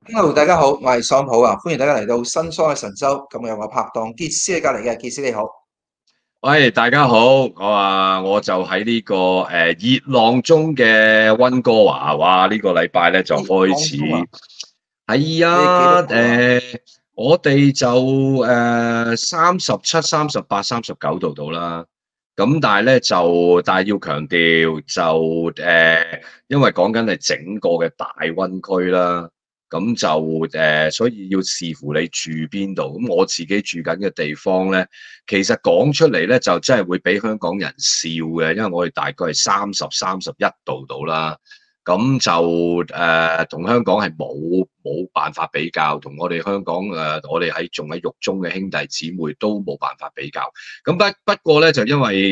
Hello，大家好，我係桑普啊，歡迎大家嚟到新桑嘅神州。咁有個拍檔傑斯喺隔離嘅，傑斯你好。 喂，大家好，我就喺呢個熱浪中嘅溫哥華，哇！呢個禮拜咧就熱開始浪中啊， 係你幾多啊， 度啊？ 我哋就37、38、39度到啦。咁但係要強調因為講緊係整個嘅大溫區啦。咁就所以要視乎你住邊度。咁我自己住緊嘅地方咧，其實講出嚟咧就真係會俾香港人笑嘅，因為我哋大概係31度到啦。咁就同香港係冇辦法比較，同我哋香港我哋仲喺獄中嘅兄弟姊妹都冇辦法比較。咁不過咧，就因為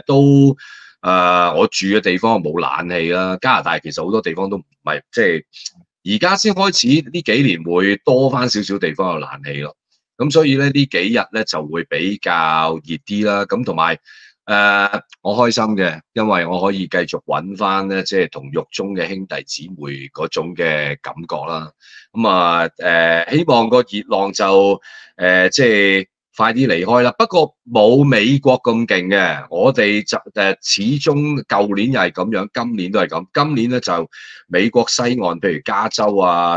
我住嘅地方冇冷氣啦。加拿大其實好多地方都唔係即係。而家先開始呢幾年會多翻少少地方有冷氣咯。咁所以咧呢幾日咧就會比較熱啲啦。咁同埋我開心嘅，因為我可以繼續揾翻咧即係同獄中嘅兄弟姊妹嗰種嘅感覺啦。希望個熱浪就即係快啲離開啦。不過冇美國咁勁嘅，我哋就始終舊年又係咁樣，今年都係咁。今年咧就美國西岸，譬如加州啊，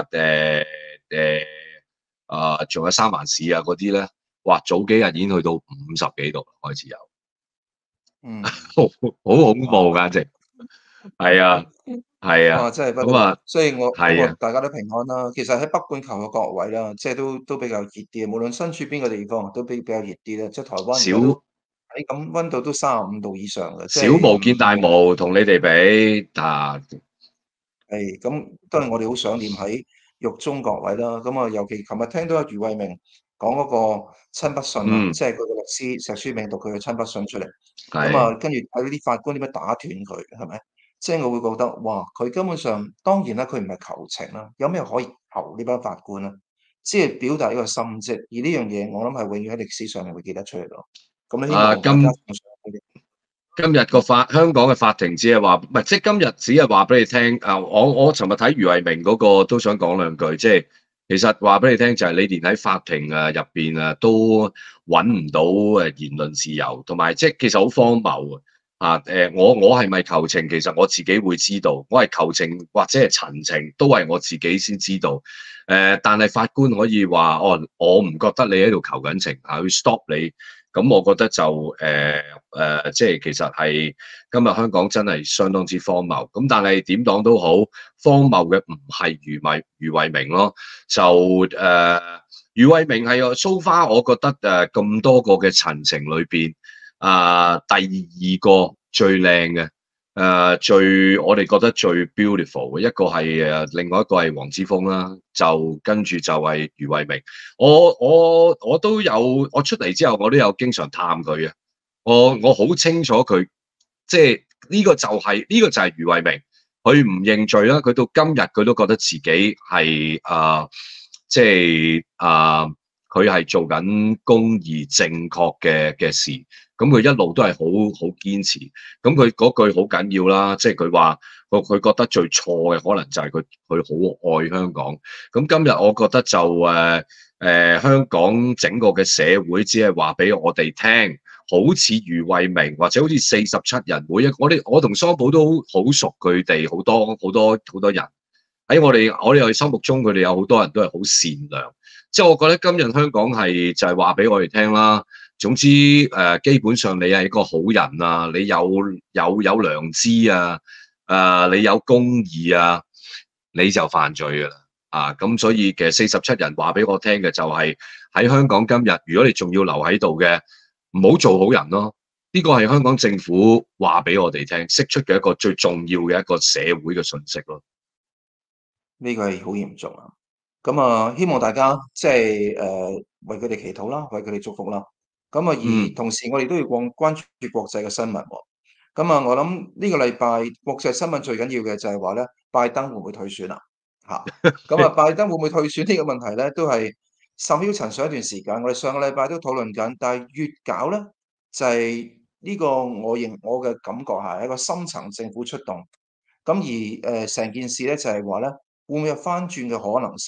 仲有三藩市啊嗰啲咧，哇！早幾日已經去到50幾度開始有， 嗯， 好恐怖哇， 簡直。係啊，係啊。 哇，真係不得了。 咁啊， 所以我希係啊， 望大家都平安啦。其實喺北半球嘅各位啦，即係都比較熱啲，無論身處邊個地方都比較熱啲咧。即係台灣而家都小喺咁溫度都35度以上嘅，即小係巫見大巫，同你哋比啊。 係咁，當然我哋好想念喺獄中各位啦。咁啊，尤其琴日聽到阿余偉明講嗰個親筆信啊， 嗯， 即係佢個律師石書銘讀佢嘅親筆信出嚟。咁係啊，跟住睇嗰啲法官點樣打斷佢，係咪？即係我會覺得，哇！佢根本上當然啦，佢唔係求情啦，有咩可以求呢班法官咧？即係表達呢個心跡，而呢樣嘢我諗係永遠喺歷史上係會記得出嚟咯。咁你希啊。 望大家奉上佢哋。 今日香港嘅法庭只係話，唔係即係今日只係話俾你聽。我尋日睇余偉明嗰個都想講兩句，即係其實話俾你聽就係你連喺法庭入邊都揾唔到言論自由，同埋即係其實好荒謬我係咪求情？其實我自己會知道，我係求情或者係陳情，都係我自己先知道。但係法官可以話，哦，我唔覺得你喺度求緊情去 stop 你。咁我覺得就即係其實係今日香港真係相當之荒謬。咁但係點講都好，荒謬嘅唔係余偉明咯。就余偉明係so far，我覺得咁多個嘅陳情裏邊第二個最靚嘅。我哋覺得最 beautiful 嘅一個係另外一個係黃之鋒啦。就跟住就係余偉明。我都有，我出嚟之後我都有經常探佢嘅。我好清楚佢，即係呢個就係余偉明。佢唔認罪啦，佢到今日佢都覺得自己係即係佢係做緊公義正確嘅事。咁佢一路都係好堅持。咁佢嗰句好緊要啦，即係佢話佢覺得最錯嘅可能就係佢好愛香港。咁今日我覺得就香港整個嘅社會只係話俾我哋聽，好似余偉明或者好似47人，我同桑普都好熟佢哋好多人喺我哋心目中，佢哋有好多人都係好善良。即係我覺得今日香港係就係話俾我哋聽啦。總之基本上你係一個好人啊，你有良知啊，你有公義啊，你就犯罪噶啦。咁所以其實47人話俾我聽嘅就係喺香港今日，如果你仲要留喺度嘅，唔好做好人咯。呢個係香港政府話俾我哋聽，釋出嘅一個最重要嘅一個社會嘅訊息咯。 呢個係好嚴重啊！咁啊，希望大家即係為佢哋祈禱啦，為佢哋祝福啦。咁啊，而嗯， 同時我哋都要關注國際嘅新聞喎。咁啊，我諗呢個禮拜國際新聞最緊要嘅就係話咧，拜登會唔會退選啊？嚇！咁啊，拜登會唔會退選呢個問題咧，都係甚囂塵上一段時間。我哋上個禮拜都討論緊，但係越搞咧就係呢個我嘅感覺係一個深層政府出動。咁而成件事咧就係話咧，會唔會有翻轉嘅可能性咧？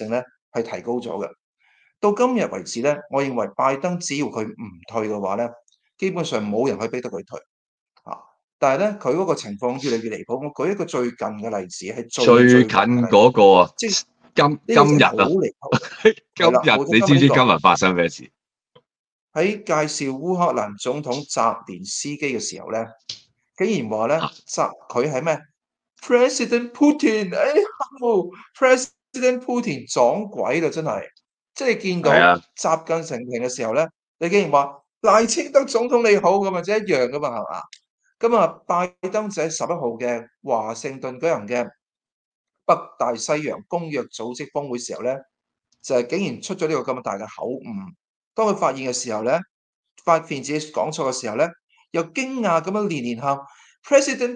係提高咗嘅。到今日為止咧，我認為拜登只要佢唔退嘅話咧，基本上冇人可以逼得佢退啊。但係咧，佢嗰個情況越嚟越離譜。我舉一個最近嘅例子，係最最近近嘅例子， 嗰個啊， 即係今呢個真係好今日啊， 離譜。 今係啦， 日你知唔知冇錯，今日呢個今日發生咩事？ 喺介紹烏克蘭總統澤連斯基嘅時候咧，竟然話咧， 啊， 佢係咩？President Putin，哎呀，President Putin 撞鬼啦，真係！即係你見到係啊， 習近平嘅時候咧，你竟然話賴清德總統你好咁啊，即係一樣噶嘛，係嘛？咁啊，拜登就喺11號嘅華盛頓舉行嘅北大西洋公約組織峰會時候咧，就係竟然出咗呢個咁大嘅口誤。當佢發現嘅時候咧，發現自己講錯嘅時候咧，又驚訝咁樣連連喊 President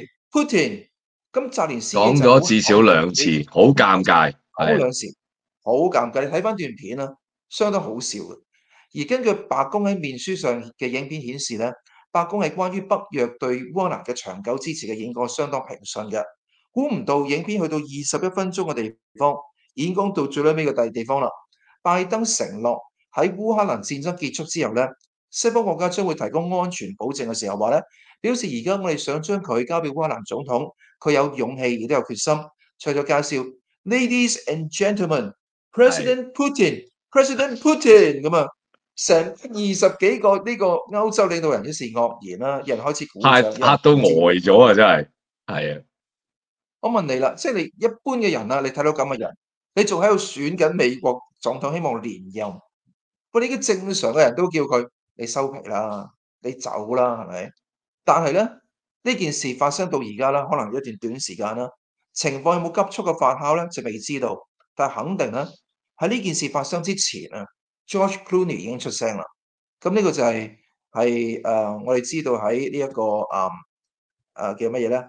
Putin。咁澤連斯基講就好咗至少口硬， 兩次，好尷尬，係啊， 講兩次，好尷尬。你睇翻段片啦，相當好笑嘅。而根據白宮喺面書上嘅影片顯示咧，白宮係關於北約對烏克蘭嘅長久支持嘅演講相當平順嘅。估唔到影片去到21分鐘嘅地方，演講到最尾嘅地方啦。拜登承諾喺烏克蘭戰爭結束之後咧，西方國家將會提供安全保證嘅時候話咧，表示而家我哋想將佢交俾烏克蘭總統，佢有勇氣亦都有決心。除咗介紹 Ladies and 係 gentlemen，President Putin，President Putin 咁啊，成20幾個呢個歐洲領導人一時愕然啦，有人開始鼓嚇掌，有人嚇到呆開始咗啊！真係，係啊， 我問你啦，即係你一般嘅人啊，你睇到咁嘅人，你仲喺度選緊美國總統，希望連任。喂，你嘅正常嘅人都叫佢你收皮啦，你走啦，係咪？但係咧，呢件事發生到而家啦，可能一段短時間啦，情況有冇急速嘅發酵咧，就未知道。但係肯定咧，喺呢件事發生之前啊，George Clooney 已經出聲啦。咁呢個就我哋知道喺呢一個叫乜嘢咧？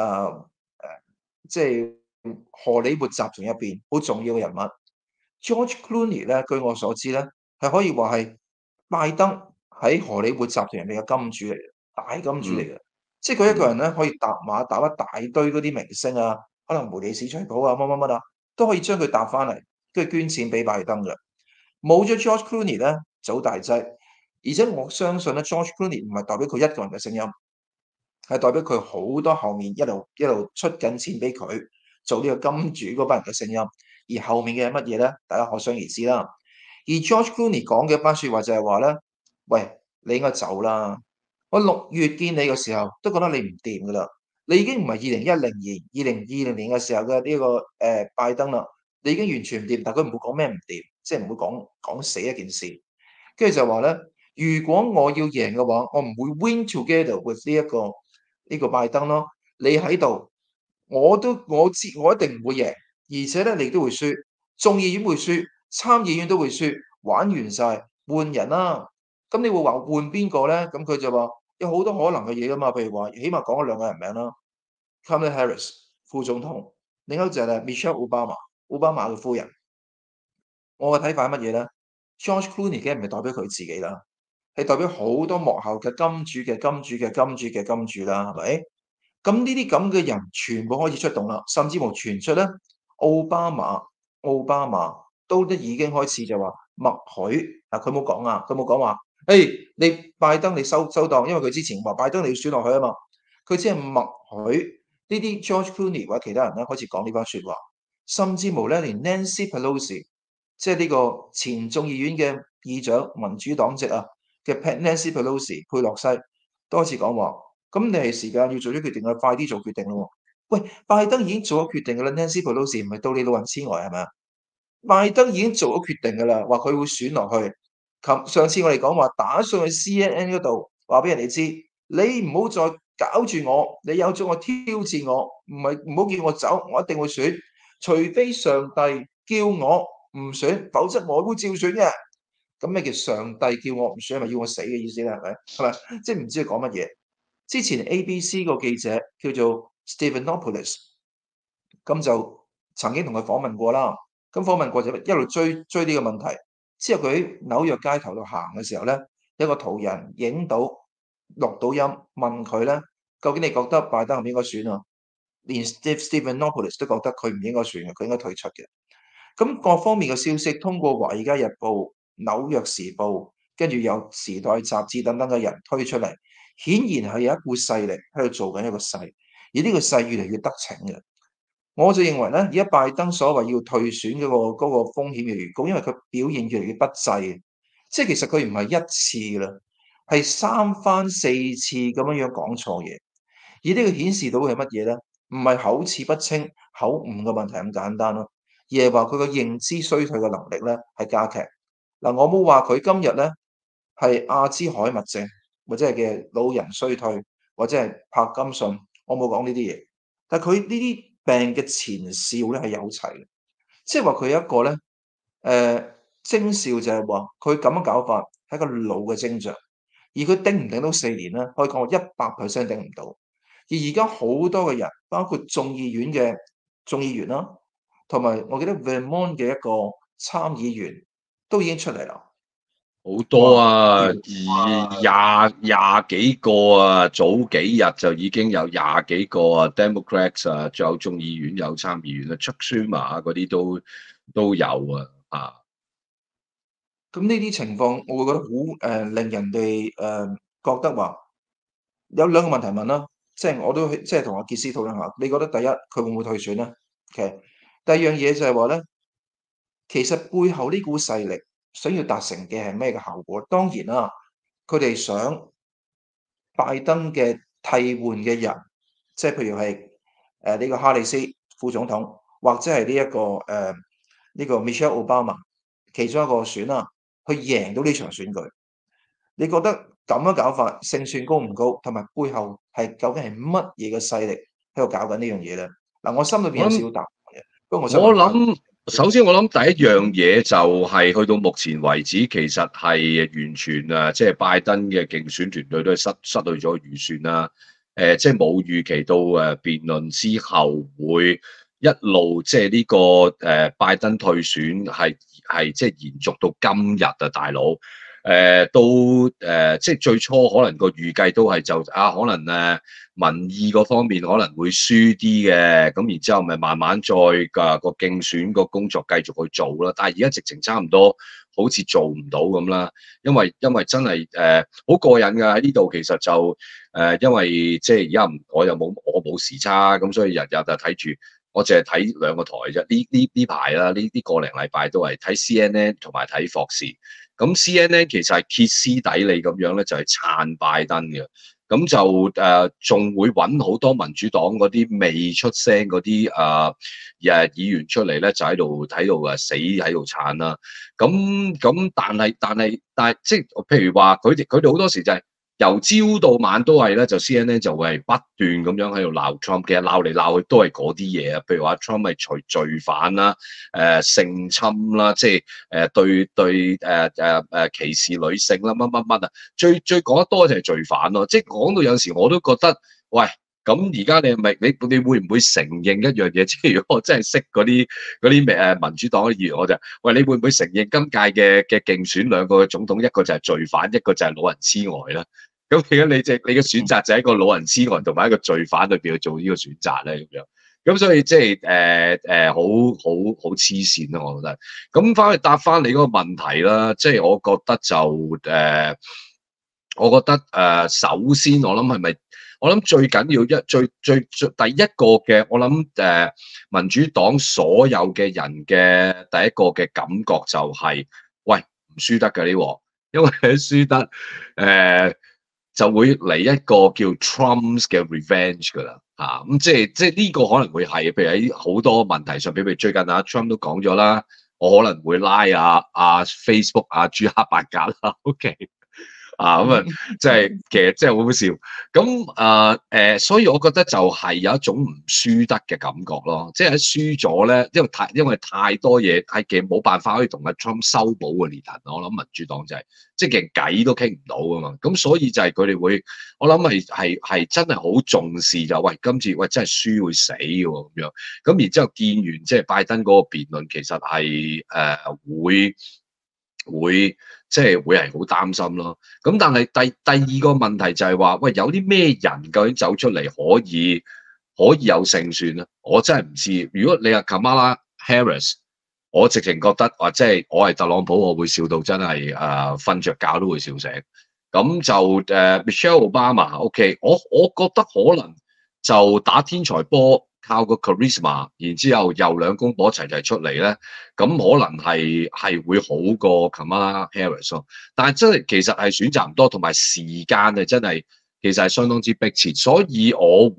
即係荷里活集團入邊好重要嘅人物。George Clooney 咧，據我所知咧，係可以話係拜登喺荷里活集團入面嘅金主嚟嘅，大金主嚟嗯嘅。即係佢一個嗯， 人咧，可以搭馬搭一大堆嗰啲明星啊，可能梅莉史翠普啊，乜乜乜啊，都可以將佢搭翻嚟，跟住捐錢俾拜登嘅。冇咗 George Clooney 咧，就好大劑。而且我相信咧，George Clooney 唔係代表佢一個人嘅聲音，係代表佢好多後面一路出緊錢俾佢做呢個金主嗰班人嘅聲音。而後面嘅係乜嘢咧？大家可想而知啦。而 George Clooney 講嘅一番説話就係話咧：喂，你應該走啦！我6月見你嘅時候都覺得你唔掂噶啦，你已經唔係2010年、2020年嘅時候嘅呢個拜登啦，你已經完全唔掂。但佢唔會講咩唔掂，即係唔會講死一件事。跟住就話咧，如果我要贏嘅話，我唔會 win together with 呢個拜登咯。你喺度，我一定唔會贏，而且咧你都會輸，眾議院會輸，參議院都會輸，玩完晒，換人啦。咁你會話換邊個咧？咁佢就話有好多可能嘅嘢噶嘛，譬如話起碼講咗兩個人名啦，Kamala Harris 副總統，另一個就係咧 Michelle Obama，奧巴馬嘅夫人。我嘅睇法係乜嘢咧？George Clooney 梗係唔係代表佢自己啦，係代表好多幕後嘅金主嘅金主嘅金主嘅金主啦，係咪？咁呢啲咁嘅人全部開始出動啦，甚至乎傳出咧，奧巴馬都已經開始就話默許嗱，佢冇講啊，佢冇講話，誒你拜登你收檔，因為佢之前話拜登你要選落去啊嘛，佢只係默許呢啲 George Clooney 或者其他人咧開始講呢番説話，甚至乎咧連 Nancy Pelosi 即係呢個前眾議院嘅議長民主黨籍啊嘅 Nancy Pelosi 佩洛西都開始講話。咁你係時間要做咗決定啦，快啲做決定咯。喂，拜登已經做咗決定㗎啦，Nancy Pelosi 唔係到你老人痴呆係咪啊？拜登已經做咗決定㗎啦，話佢會選落去。上次我哋講話打上去 CNN 嗰度，話俾人哋知，你唔好再搞住我，你有咗我挑戰我，唔好叫我走，我一定會選，除非上帝叫我唔選，否則我會照選嘅。咁咩叫上帝叫我唔選，係咪要我死嘅意思咧？係咪？係咪？即係唔知佢講乜嘢。之前 ABC 個記者叫做 Stephanopoulos，咁就曾經同佢訪問過啦。咁訪問過就一路追呢個問題。之後佢喺紐約街頭度行嘅時候咧，有個途人影到錄到音，問佢咧：究竟你覺得拜登係咪應該選啊？連 Stephanopoulos 都覺得佢唔應該選嘅，佢應該退出嘅。 咁各方面嘅消息通過《華爾街日報》、《紐約時報》，跟住有《時代》雜誌等等嘅人推出嚟，顯然係有一股勢力喺度做緊一個勢，而呢個勢越嚟越得逞嘅。我就認為咧，而家拜登所謂要退選嗰個風險越嚟越高，因為佢表現越嚟越不濟。即係其實佢唔係一次啦，係三番四次咁樣講錯嘢。而呢個顯示到嘅係乜嘢咧？唔係口齒不清、口誤嘅問題咁簡單咯，而係話佢個認知衰退嘅能力咧係加劇。嗱，我冇話佢今日咧係阿茲海默症，或者係嘅老人衰退，或者係柏金遜，我冇講呢啲嘢。但係佢呢啲病嘅前兆咧係有齊嘅，即係話佢有一個咧徵兆就係話佢咁樣搞法係一個老嘅徵象，而佢頂唔頂到4年咧，可以講100% 頂唔到。而而家好多嘅人，包括眾議院嘅眾議員啦，同埋我記得 Vermont 嘅一個參議員都已經出嚟啦， 好多話啊， 要廿幾個啊，早幾日就已經有廿幾個啊，Democrats 啊，仲有眾議院有參議員啊，Chuck Schumer 啊嗰啲都有啊， 咁呢啲情況，我會覺得好令人哋覺得話有兩個問題問啦，即係我都即係同阿傑斯討論下，你覺得第一佢會唔會退選咧？OK，第二樣嘢就係話咧，其實背後呢股勢力想要達成嘅係咩嘅效果？當然啦，佢哋想拜登嘅替換嘅人，即係譬如係呢個哈里斯副總統，或者係呢個 Michelle Obama 其中一個選啦，去贏到呢場選舉。你覺得咁樣搞法勝算高唔高？同埋背後係究竟係乜嘢嘅勢力喺度搞緊呢樣嘢咧？嗱，我心裏邊有少我諗少答案嘅，不過我想問下， 我諗首先我諗第一樣嘢就係去到目前為止，其實係完全即係拜登嘅競選團隊都係失去咗預算啦。即係冇預期到辯論之後會一路即係呢個拜登退選係即係延續到今日啊，大佬。都即係最初可能個預計都係就可能民意嗰方面可能會輸啲嘅，咁然之後咪慢慢再個競選個工作繼續去做啦。但係而家直情差唔多好似做唔到咁啦，因為真係好過癮㗎喺呢度，其實就因為即係而家我冇時差，咁所以日日就睇住。我淨係睇兩個台啫，呢排啦，呢個零禮拜都係睇 CNN 同埋睇霍士。咁 CNN 其實係歇斯底里咁樣咧，就係撐拜登嘅。咁就仲會揾好多民主黨嗰啲未出聲嗰啲議員出嚟咧，就喺度睇到死喺度撐啦。咁但係即係譬如話佢哋好多時就係由朝到晚都係咧，就 CNN 就會係不斷咁樣喺度鬧 Trump，其實鬧嚟鬧去都係嗰啲嘢啊，譬如話 Trump 係除罪犯啦、性侵啦，即係對歧視女性啦，乜啊，最講得多就係罪犯咯，即係講到有時我都覺得，喂，咁而家你係咪你會唔會承認一樣嘢？即係如果我真係識嗰啲民主黨嘅議員，我就喂，你會唔會承認今屆嘅競選兩個嘅總統，一個就係罪犯，一個就係老人痴呆啦？咁而家你嘅選擇就喺一個老人痴呆同埋一個罪犯裏邊去做呢個選擇咧，咁樣。咁所以即係好黐線啦，我覺得。咁翻去答翻你嗰個問題啦，即係我覺得就首先我諗係咪？我諗最緊要最第一個嘅，我諗民主黨所有嘅人嘅第一個嘅感覺就係，喂，唔輸得㗎呢鑊，因為輸得就會嚟一個叫 Trump's 嘅 revenge 㗎啦，咁即係呢個可能會係，譬如喺好多問題上，譬如最近Trump 都講咗啦，我可能會拉Facebook 朱克伯格啦，OK。咁啊，即係其實真係好好笑。咁所以我覺得就係有一種唔輸得嘅感覺咯。即係喺輸咗咧，因為太多嘢係其實冇辦法可以同阿 Trump 修補嘅裂痕。我諗民主黨就係即係其實偈都傾唔到㗎嘛。咁所以就係佢哋會，我諗係真係好重視就喂今次喂真係輸會死嘅喎咁樣。咁然之後見完即係拜登嗰個辯論，其實係會即係會係好擔心咯。咁但係第二個問題就係話，喂，有啲咩人究竟走出嚟可以有勝算咧？我真係唔知。如果你話 Kamala Harris 我直情覺得話，即係我係特朗普，我會笑到真係瞓着覺都會笑醒。咁就Michelle Obama，OK，我覺得可能就打天才波，靠個 charisma，然之後又兩公婆齊出嚟咧，咁可能係會好過 Kamala Harris 咯。但係真係其實係選擇唔多，同埋時間係真係其實係相當之迫切，所以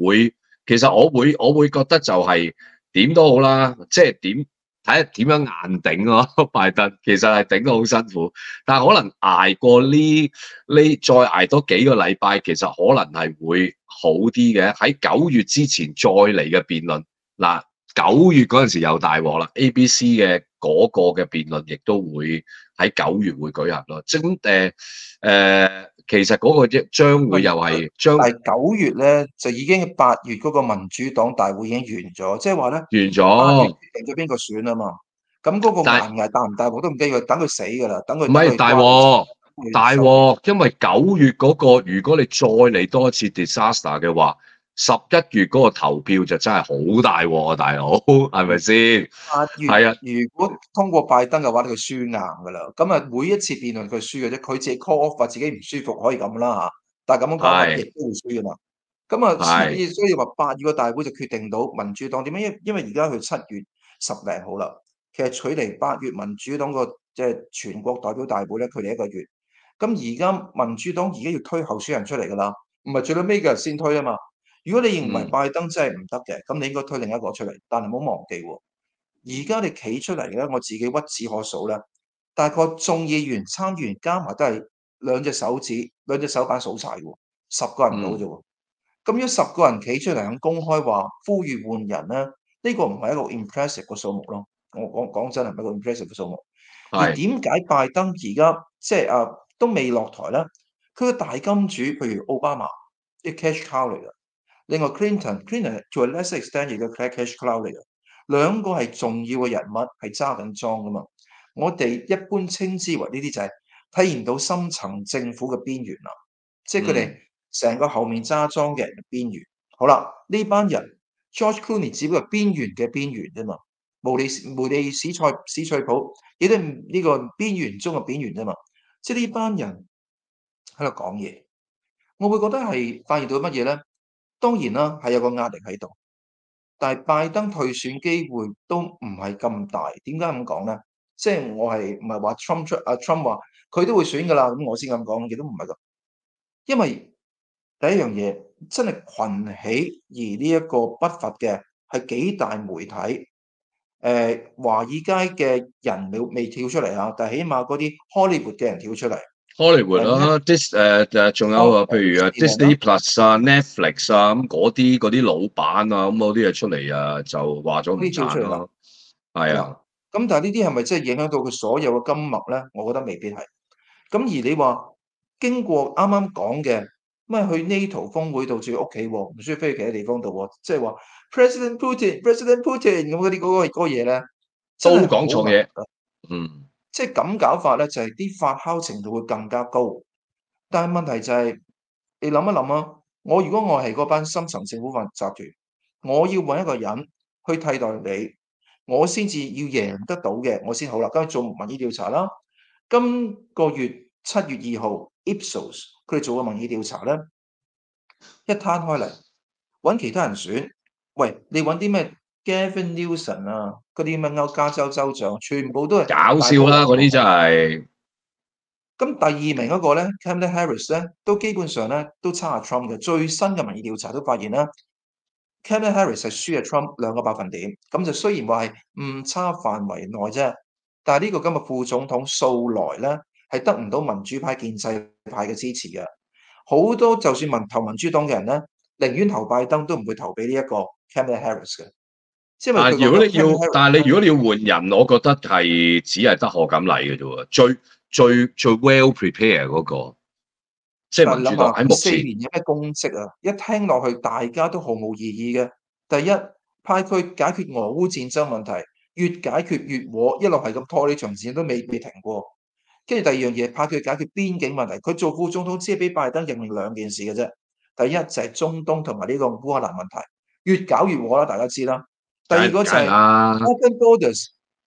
我會覺得就係點都好啦，即係點。睇下點樣硬頂咯，拜登其實係頂得好辛苦，但係可能捱過再捱多幾個禮拜，其實可能係會好啲嘅。喺9月之前再嚟嘅辯論，嗱9月嗰陣時又大鑊啦，ABC 嘅嗰個嘅辯論亦都會喺9月會舉行咯。即係其實嗰個將會又係但係9月咧就已經8月嗰個民主黨大會已經完咗，即係話咧完 8月咗， 決定咗邊個選啊嘛。咁嗰個但係捱唔捱大唔大鑊都唔緊要，等佢死㗎啦，等佢唔係大瓜鑊。大收皮。 鑊，因為9月嗰個，如果你再嚟多一次 disaster 嘅話，11月嗰個投票就真係好大鑊啊，大佬，係咪先？ 八月係啊， 如果通過拜登嘅話，佢輸硬㗎啦。咁啊，每一次辯論佢輸嘅啫，佢自己 call off 話自己唔舒服可以咁啦嚇，但係咁樣講法亦係都會輸㗎嘛。咁啊， 係所以話8月個大會就決定到民主黨點樣，因為而家佢7月10零好啦，其實距離8月民主黨個即係全國代表大會咧，距離1個月。咁而家民主黨而家要推候選人出嚟㗎啦，唔係最到尾嘅日先推啊嘛。如果你認為嗯拜登真係唔得嘅，咁你應該推另一個出嚟，但係唔好忘記喎。而家你企出嚟咧，我自己屈指可數咧，大概眾議員、參議員加埋都係兩隻手指、兩隻手板數晒喎，10個人到啫嗯喎。咁如果10個人企出嚟肯公開話呼籲換人咧，呢個唔係一個 impressive 嘅數目咯。我講真係唔係一個 impressive 嘅數目。而係點解拜登而家即係都未落台咧？佢嘅大金主譬如奧巴馬，啲 cash cow 嚟嘅。另外 Clinton to a lesser extent 亦都 cash cow 嚟嘅。兩個係重要嘅人物，係揸緊莊噶嘛。我哋一般稱之為呢啲就係體現到深層政府嘅邊緣啦，即係佢哋嗯成個後面揸莊嘅人嘅邊緣。好啦，呢班人 George Clooney 只不過係邊緣嘅邊緣啫嘛，無利史翠普亦都係呢個邊緣中嘅邊緣啫嘛。即係呢班人喺度講嘢，我會覺得係發現到乜嘢咧？當然啦，係有個壓力喺度。但係拜登退選機會都唔係咁大，點解咁講咧？即係我係唔係話 Trump 話佢都會選㗎啦，咁我先咁講，亦都唔係咁。因為第一樣嘢真係群起而呢一個不乏嘅係幾大媒體，華爾街嘅人未跳出嚟啊，但係起碼嗰啲 Hollywood 嘅人跳出嚟， ，Hollywood 誒啦仲有譬如啦。 Disney Plus 啊、Netflix 啊咁嗰啲老闆啊，咁嗰啲嘢出嚟就話咗唔嗰啲跳出嚟啦， 賺咯，係啊， 嗱，咁但係呢啲係咪真係影響到佢所有嘅金脈咧？我覺得未必係。咁而你話經過啱啱講嘅，咩去 NATO 峰會度住屋企喎，唔需要飛去其他地方度喎，即係話 President Putin 咁嗰個嘢咧，真都係好難講錯嘢， 㗎。 嗯， 即係咁搞法咧，就係啲發酵程度會更加高。但係問題就係，你諗一諗啊，如果我係嗰班深層政府集團，我要揾一個人去替代你，我先至要贏得到嘅，我先好啦。跟住做民意調查啦。今個月7月2號，Ipsos 佢哋做個民意調查咧，一攤開嚟揾其他人選。喂，你揾啲咩 Gavin Newsom 啊，嗰啲咩加州州長，全部都係搞笑大波浪。 啦嗰啲真係， 咁第二名嗰個咧 Kamala Harris 咧，都基本上咧都差阿 Trump 嘅。最新嘅民意調查都發現啦，Kamala Harris 係輸阿 Trump 2個百分點。咁就雖然話係誤差範圍內啫，但係呢個今日副總統素來咧係得唔到民主派、建制派嘅支持嘅。好多就算投民主黨嘅人咧，寧願投拜登都唔會投俾呢一個 Kamala Harris 嘅，因為佢覺得 Kamala 但 Harris 咧。 係你如果你要換人，我覺得係只係得賀錦麗嘅啫喎，最 well prepare 嗰個，即係民主黨但係諗下，佢4 喺目前年有咩功績啊？一聽落去大家都毫無異議嘅。第一，派佢解決俄烏戰爭問題，越解決越禍，一路係咁拖呢場戰都未停過。跟住第二樣嘢，派佢解決邊境問題，佢做副總統只係俾拜登任命2件事嘅啫。第一就係中東同埋呢個烏克蘭問題，越搞越禍啦，大家知啦。第二個就梗係係啦， open borders。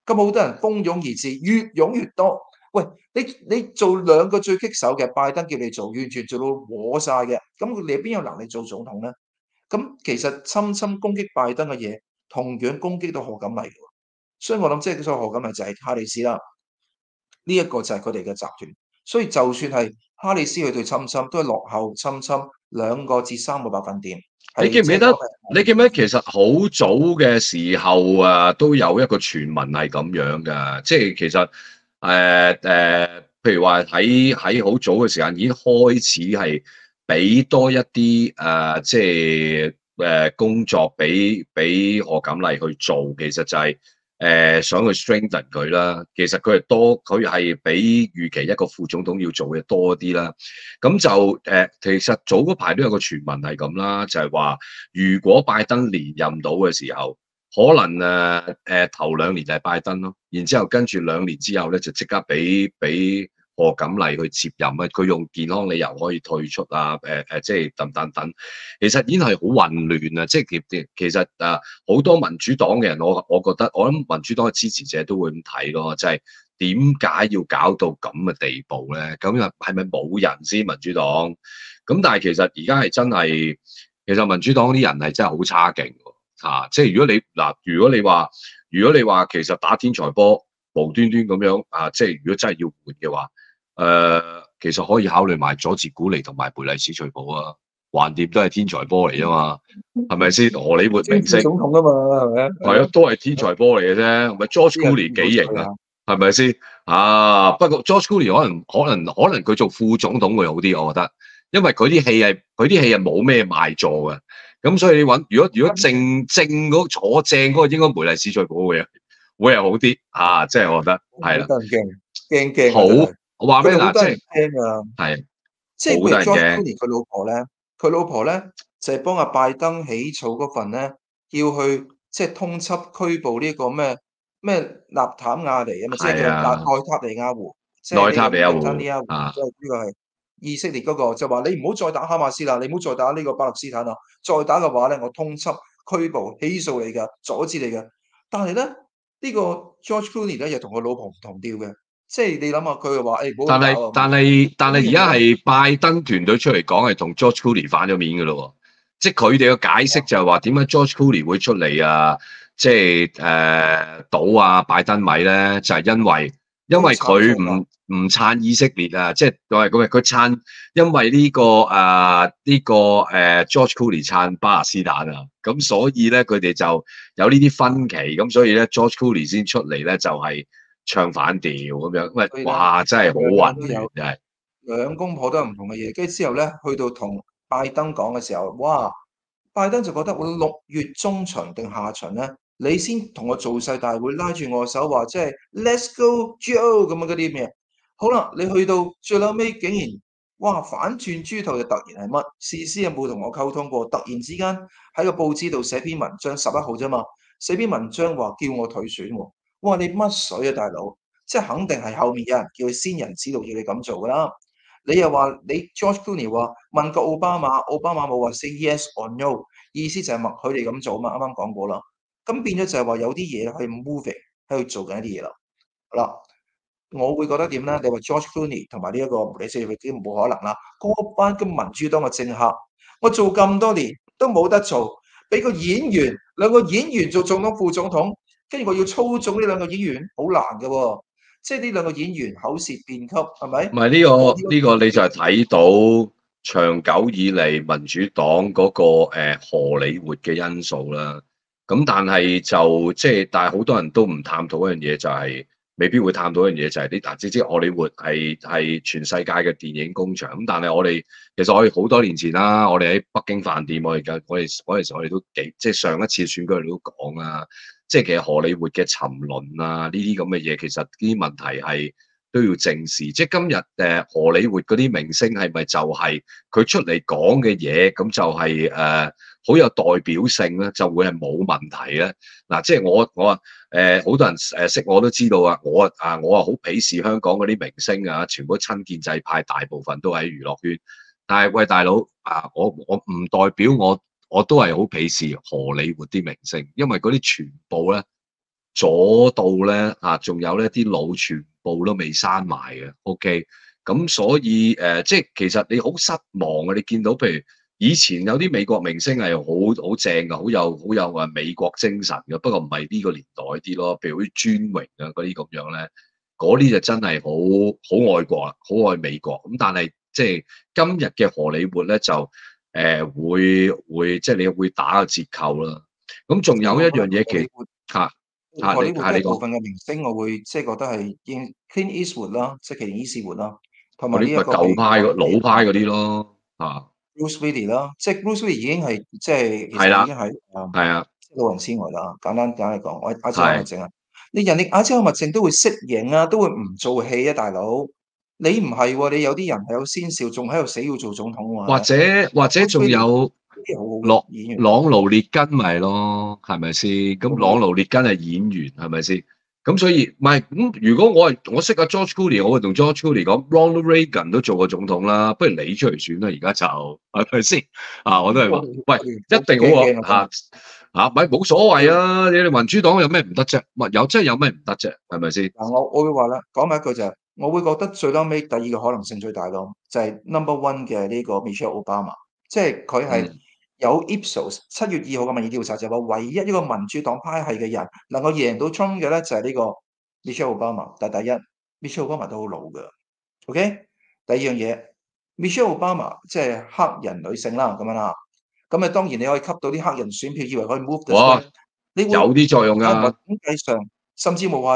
咁好多人蜂擁而至，越湧越多。喂，你做兩個最棘手嘅，拜登叫你做，完全做到和晒嘅，咁你邊有能力做總統咧？咁其實深深攻擊拜登嘅嘢，同樣攻擊到賀錦麗嘅喎。所以我諗即係所謂賀錦麗就係哈里斯啦，呢一個就係佢哋嘅集團。所以就算係哈里斯佢對侵侵都係落後侵侵2個至3個百分點， 你記係即係講唔記得？你記唔記得係其實好早嘅時候啊，都有一個傳聞係咁樣㗎，即係其實譬如話喺好早嘅時間已經開始係俾多一啲即係工作俾賀錦麗去做，其實就係、想去 strengthen 佢啦。其實佢係比預期一個副總統要做嘅多啲啦。咁就其實早嗰排都有個傳聞係咁啦，就係話如果拜登連任到嘅時候，可能頭2年就係拜登咯，然之後跟住2年之後咧就即刻俾賀錦麗去接任啊，佢用健康理由可以退出啊，即係等，其實已經係好混亂啊！即係其實好多民主黨嘅人，我覺得我諗民主黨嘅支持者都會咁睇咯，就係點解要搞到咁嘅地步咧？咁又係咪冇人先民主黨？咁但係其實而家係真係，其實民主黨啲人係真係好差勁喎，即係如果你話其實打天才波無端端咁樣即係如果真係要換嘅話，其實可以考慮埋佐治古尼同埋梅麗史翠普啊，橫掂都係天才波嚟啫嘛，係咪先？荷里活即係副明星總統啊嘛，係咪啊？係係啊， 咯， 都係天才波嚟嘅啫，咪 George 啲人 Clooney 幾型啊？ 好衰啊！ 係咪先？不過 George Clooney 可能佢做副總統會好啲，我覺得，因為佢啲戲係冇咩賣座嘅，咁所以你揾如果坐正嗰個應該梅麗史翠普會係好啲即係我覺得係啦， 好得人驚，驚好啊真係。 我話俾你嗱，即佢哋好得人係驚啊！ 係即係譬如好得人 George 驚， Clooney 佢老婆咧就係幫阿拜登起草嗰份咧，要去即係通緝拘捕呢個咩納坦亞尼啊嘛，即係叫內塔尼亞胡，即係內塔尼亞呢個胡 Netanyahu，即係呢個係以色列嗰個，就話你唔好再打哈馬斯啦，你唔好再打呢個巴勒斯坦啦，再打嘅話咧，我通緝、拘捕、起訴你㗎，阻止你㗎。但係咧，呢個 George Clooney 咧又同佢老婆唔同調嘅，即係你諗下佢又話誒唔好咁搞啊， 但係而家咁然後咧。 係拜登團隊出嚟講係同 George Clooney 反咗面嘅咯喎，即係佢哋嘅解釋就係話點解 George Clooney 會出嚟即係倒拜登米咧，就係因為佢唔撐以色列啊，即係佢撐，因為George Clooney 撐巴勒斯坦啊，咁所以咧佢哋就有呢啲分歧，咁所以咧 George Clooney 先出嚟咧就係唱反調咁樣，喂， 所以咧， 哇，真係好兩個人混亂， 都有真係。 兩公婆都有唔同嘅嘢，跟住之後咧，去到同拜登講嘅時候，哇！拜登就覺得我6月中旬定下旬咧，你先同我造勢大會拉住我手話，即係 Let's go Joe 咁樣嗰啲咩？好啦，你去到最後尾竟然哇反轉豬頭就突然係乜？事先有冇同我溝通過？突然之間喺個報紙度寫篇文章11號啫嘛，寫篇文章話叫我退選喎。哇！你乜水啊，大佬？即係肯定係後面有人叫佢先人指導要你咁做㗎啦。你又話你 George Clooney 話問過奧巴馬，奧巴馬冇話 say yes or no，意思就係默許你咁做嘛。啱啱講過啦。咁變咗就係話有啲嘢係 moving 喺度做緊一啲嘢啦。嗱，我會覺得點咧？你話 George Clooney 同埋呢一個梅里史翠普冇可能啦。嗰班咁民主黨嘅政客，我做咁多年都冇得做，俾個演員兩個演員做總統副總統，跟住我要操縱呢兩個演員，好難嘅喎。即係呢兩個演員口舌辯曲，係咪？ 唔係呢個你就係睇到長久以嚟民主黨嗰個荷里活嘅因素啦。咁但係但係好多人都唔探討一樣嘢，就係未必會探討一樣嘢，就係你知荷里活係全世界嘅電影工場。咁但係其實我哋好多年前啦，我哋喺北京飯店，我哋嗰陣時我哋都即係上一次選舉我哋都講啦，即係其實荷里活嘅沉淪啊，呢啲咁嘅嘢，其實呢啲問題係都要正視，即係今日荷里活嗰啲明星係咪就係佢出嚟講嘅嘢，咁就係好有代表性咧，就會係冇問題咧。嗱，即係我好多人識我都知道啊，我好鄙視香港嗰啲明星啊，全部都親建制派，大部分都喺娛樂圈。但係喂，大佬我唔代表我都係好鄙視荷里活啲明星，因為嗰啲全部咧左到咧仲有咧啲腦全部都未生埋嘅，OK。咁所以即係其實你好失望啊！你見到譬如以前有啲美國明星係好正嘅，好有美國精神嘅，不過唔係呢個年代啲咯。譬如好似專榮啊嗰啲咁樣咧，嗰啲就真係好愛國啊，好愛美國。咁但係即係今日嘅荷里活咧就會即係你會打個折扣啦。咁仲有一所以我覺得樣嘢其嚇嚇你荷里活係你講。 嘅部分嘅明星，我會即係覺得係應 Clint Eastwood 啦，即係奇連伊士活啦，同埋呢一嗰啲咪個譬如話舊派老派嗰啲咯， Bruce Willis 啦，即係 Bruce Willis 已經係即係其係啦， 實已經係係啊， 老人痴呆啦。簡單嚟講，我阿茲海默係。 症啊，你人哋阿茲海默症都會適應啊，都會唔做戲啊，大佬。你唔係喎，你有啲人係有先兆，仲喺度死要做總統喎，係或咪？ 者 Bruce 仲 Willis 有呢啲好好嘅朗演員， 朗奴列根咪咯，係咪先？咁朗奴列根係演員，係咪先？咁所以唔係咁，如果我識阿 George Clooney，我會同 George Clooney 講，Ronald Reagan 都做過總統啦，不如你出嚟選啦，而家就係咪先？我都係話，喂，一定好驚啊！ 啊唔係冇所謂啊！你哋民主黨有咩唔得啫？真係有咩唔得啫？係咪先？ 嗱，我會話啦，講埋一句就係，我會覺得最嬲尾第二個可能性最大咯，就係 number one 嘅呢個 Michelle Obama，即係佢係嗯， 有 Ipsos 7月2號嘅民意調查就話，唯一一個民主黨派系嘅人能夠贏到 Trump 嘅咧，就係呢個 Michelle Obama。但係第一，Michelle Obama 都好老㗎，OK？第二樣嘢，Michelle Obama 即係黑人女性啦，咁樣啦，咁當然你可以吸到啲黑人選票，以為可以 move the 哇， spread，你會有啲作用喺㗎。 統計上。甚至冇話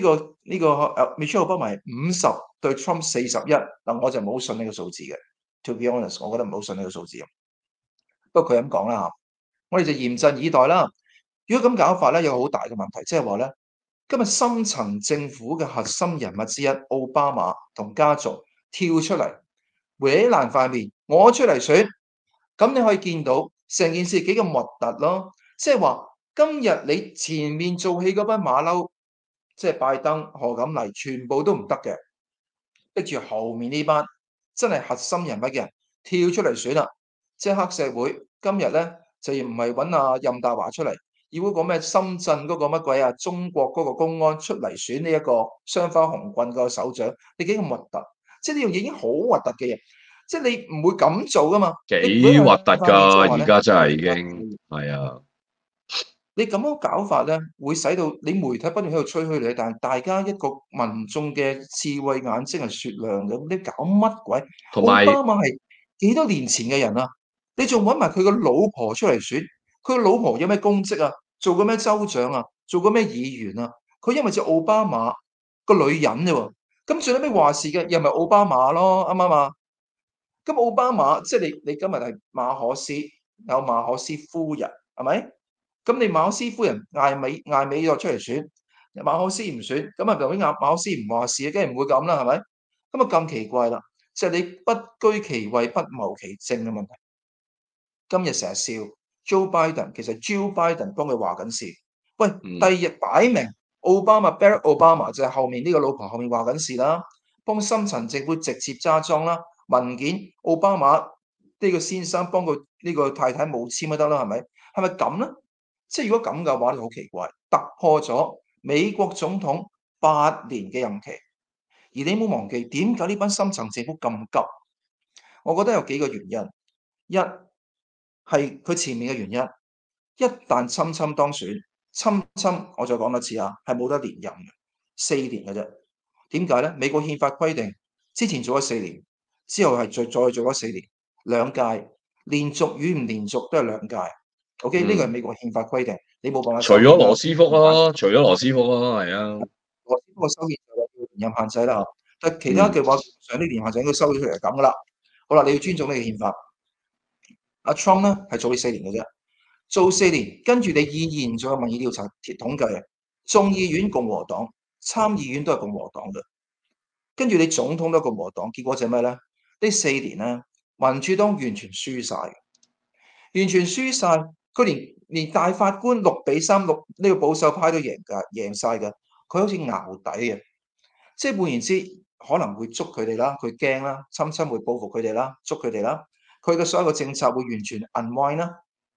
Michelle Obama 係50對 Trump 41，嗱我就唔好信呢個數字嘅。To be honest，我覺得唔好信呢個數字。不過佢咁講啦，我哋就嚴陣以待啦。如果咁搞法咧，有好大嘅問題，即係話咧，今日深層政府嘅核心人物之一奧巴馬同家族跳出嚟，搲爛塊面，我出嚟選，咁你可以見到成件事幾咁核突咯。即係話今日你前面做戲嗰班馬騮，即係拜登、賀錦麗，全部都唔得嘅，逼住後面呢班真係核心人物嘅人跳出嚟選啦。即係黑社會今日咧就唔係揾阿任達華出嚟，要嗰個咩深圳嗰個乜鬼啊，中國嗰個公安出嚟選呢一個雙花紅棍個首長，你幾咁核突？即係呢樣嘢已經好核突嘅嘢，即係你唔會咁做噶嘛。你搲幾核突兩塊面即係㗎！ 話咧， 而家真係已經係啊， 你咁樣搞法咧，會使到你媒體不斷喺度吹噓你，但係大家一個民眾嘅智慧眼睛係雪亮嘅。你搞乜鬼？ 同埋奧巴馬係幾多年前嘅人啊？你仲揾埋佢個老婆出嚟選？佢個老婆有咩功績啊？做過咩州長啊？做過咩議員啊？佢因為隻奧巴馬個女人啫喎，咁最尾話事嘅又咪奧巴馬咯？啱唔啱啊？咁奧巴馬即係你今日係馬可斯，有馬可斯夫人係咪？咁你馬可斯夫人嗌美咗出嚟選，馬可斯唔選，咁啊由於馬可斯唔話事，梗係唔會咁啦，係咪？咁啊咁奇怪啦，就係你不居其位不謀其政嘅問題。今日成日笑 Joe Biden，其實 Joe Biden 幫佢話緊事。喂，第嗯， 二日擺明奧巴馬 Barack Obama 就係後面呢個老婆後面話緊事啦，幫深層政府直接揸莊啦，文件奧巴馬呢個先生幫佢呢個太太冇簽就得啦，係咪？係咪咁咧？即係如果咁嘅話，就好奇怪，突破咗美國總統8年嘅任期。而你冇忘記點解呢班深層政府咁急？我覺得有幾個原因。一係佢前面嘅原因，一旦侵當選，我再講多次啊，係冇得連任嘅，4年嘅啫。點解咧？美國憲法規定，之前做咗4年，之後係再做咗4年，兩屆，連續與唔連續都係兩屆。OK，呢個係嗯， 美國憲法規定，你冇辦法除修憲啦。 咗羅斯福咯，除咗羅斯福咯，係啊， 我呢個修憲就有連任限制啦，但其他嗯， 嘅話，上啲年限制應該收咗出嚟係咁噶啦。好啦，你要尊重呢個憲法。阿 Trump 咧係做呢4年嘅啫，做4年，跟住你以現在嘅民意調查統計，眾議院共和黨，參議院都係共和黨嘅，跟住你總統都係共和黨，結果就係咩咧？呢4年咧，民主黨完全輸晒，完全輸晒，佢連大法官6-3呢個保守派都贏晒嘅，佢好似淆底嘅，即係換言之，可能會捉佢哋啦，佢驚啦，侵會報復佢哋啦，捉佢哋啦，佢嘅所有嘅政策會完全 unwind 啦。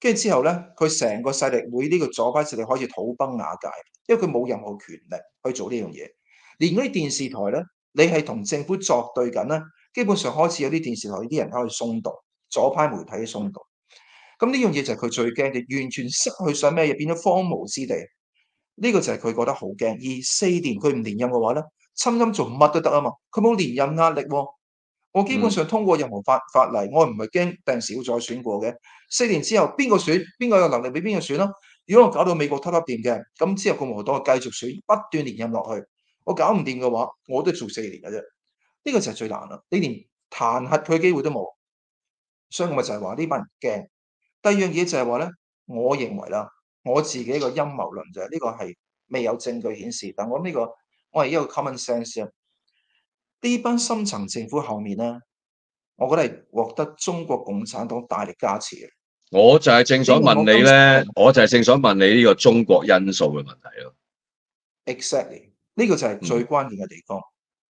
跟住之後咧，佢成個勢力會呢個左派勢力開始土崩瓦解，因為佢冇任何權力去做呢樣嘢。連嗰啲電視台咧，你係同政府作對緊咧，基本上開始有啲電視台啲人開始鬆動，左派媒體嘅鬆動。咁呢樣嘢就係佢最驚嘅，完全失去晒咩嘢，變咗荒蕪之地。呢個就係佢覺得好驚。而4年佢唔連任嘅話咧，侵侵做乜都得啊嘛，佢冇連任壓力喎。我基本上通過任何法例，我唔係驚掟少再選過嘅。4年之後邊個選，邊個有能力俾邊個選咯。如果我搞到美國拖掂嘅，咁之後共和黨繼續選，不斷連任落去。我搞唔掂嘅話，我都做4年嘅啫。呢個就係最難啦。你連彈劾佢嘅機會都冇，所以我咪就係話呢班人驚。第二樣嘢就係話咧，我認為啦，我自己一個陰謀論就係呢個係未有證據顯示，但我諗呢個我係一個 common sense 啊。呢班深層政府後面咧，我覺得係獲得中國共產黨大力加持嘅。 我就係正想問你咧，我就係正想問你呢個中國因素嘅問題咯。 Exactly，呢個就係最關鍵嘅地方。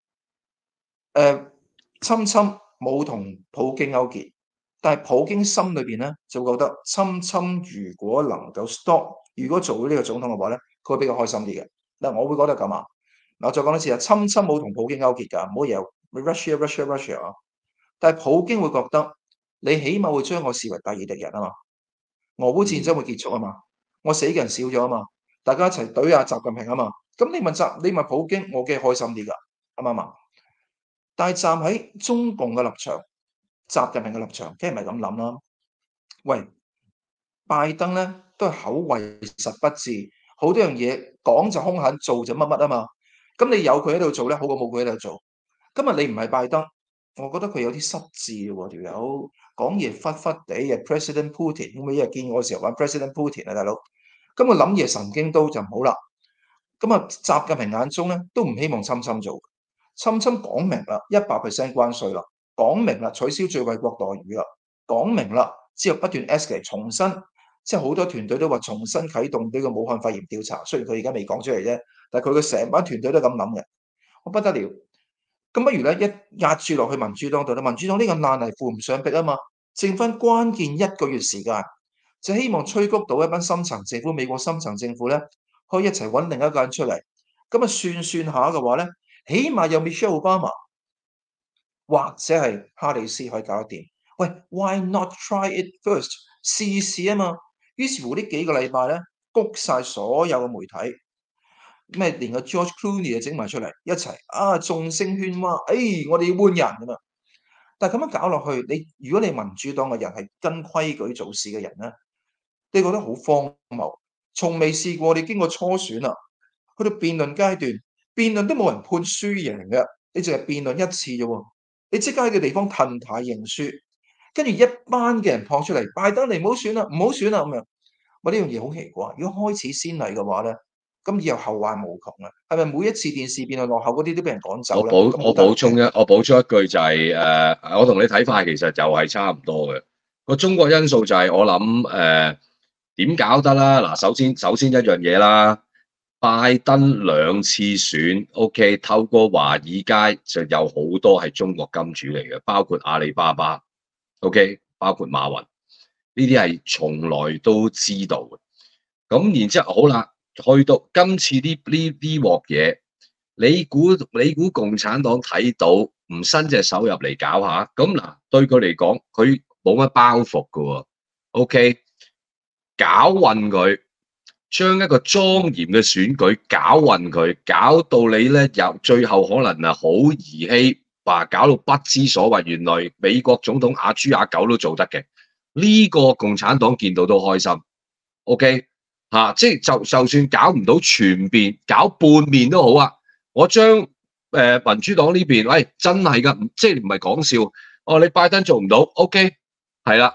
侵侵冇同普京勾結，但係普京心裏邊咧就覺得侵侵如果能夠 stop，如果做咗呢個總統嘅話咧，佢會比較開心啲嘅。嗱，我會覺得咁啊。嗱，我再講多次啊，侵侵冇同普京勾結㗎，唔好嘢 Russia 啊。但係普京會覺得你起碼會將我視為第二敵人啊嘛，俄烏戰爭會結束啊嘛，我死嘅人少咗啊嘛，大家一齊懟下習近平啊嘛，咁你問普京，我梗係開心啲㗎，啱唔啱啊？但係站喺中共嘅立場，習近平嘅立場，梗係唔係咁諗啦？喂，拜登咧都係口惠實不至，好多樣嘢講就兇狠，做就乜乜啊嘛。咁你有佢喺度做咧，好過冇佢喺度做。今日你唔係拜登，我覺得佢有啲失智喎，條友講嘢忽忽地嘅。President Putin，咁你一日見我嘅時候玩 President Putin 啊，大佬。咁佢諗嘢神經刀就唔好啦。咁啊，習近平眼中咧都唔希望侵侵做。侵侵講明啦，100% 關稅啦，講明啦，取消最惠國待遇啦，講明啦，之後不斷 escalate 重新，即係好多團隊都話重新啟動呢個武漢肺炎調查，雖然佢而家未講出嚟啫，但係佢嘅成班團隊都咁諗嘅，我不得了。咁不如咧一壓住落去民主黨度啦，民主黨呢個難題扶唔上壁啊嘛，剩翻關鍵1個月時間，就希望催谷到一班深層政府，美國深層政府咧，可以一齊揾另一個人出嚟，咁啊算下嘅話咧。起碼有 Michelle Obama 或者係哈里斯可以搞得掂。喂 ，Why not try it first？ 試試啊嘛。於是乎呢幾個禮拜咧，谷晒所有嘅媒體，咩連個 George Clooney 就整埋出嚟一齊啊，眾聲喧譁。我哋要換人㗎嘛。但係咁樣搞落去，如果你民主黨嘅人係跟規矩做事嘅人咧，你覺得好荒謬，從未試過。你經過初選啦，去到辯論階段。辯論都冇人判輸贏嘅，你淨係辯論一次啫喎，你即刻喺個地方褪軚認輸，跟住一班嘅人撲出嚟，拜登你唔好選啦，唔好選啦咁樣。呢樣嘢好奇怪，如果開始先例嘅話咧，咁以後後患無窮啊！係咪每一次電視辯論落後嗰啲都俾人趕走咧？ 我補充一句就係我同你睇法其實就係差唔多嘅。個中國因素就係我諗點搞得啦？嗱，首先一樣嘢啦。拜登2次選 ，OK， 透過華爾街就有好多係中國金主嚟嘅，包括阿里巴巴 ，OK， 包括馬雲，呢啲係從來都知道嘅。咁然之後好啦，去到今次呢鑊嘢，你估共產黨睇到唔伸隻手入嚟搞下？咁嗱，對佢嚟講，佢冇乜包袱㗎喎 ，OK， 搞混佢。將一個莊嚴嘅選舉搞混佢，搞到你咧最後可能好兒戲，搞到不知所謂。原來美國總統阿豬阿狗都做得嘅，呢個共產黨見到都開心。OK 即係就算搞唔到全面，搞半面都好啊。我將民主黨呢邊，喂真係噶，即係唔係講笑。你拜登做唔到 ，OK 係啦，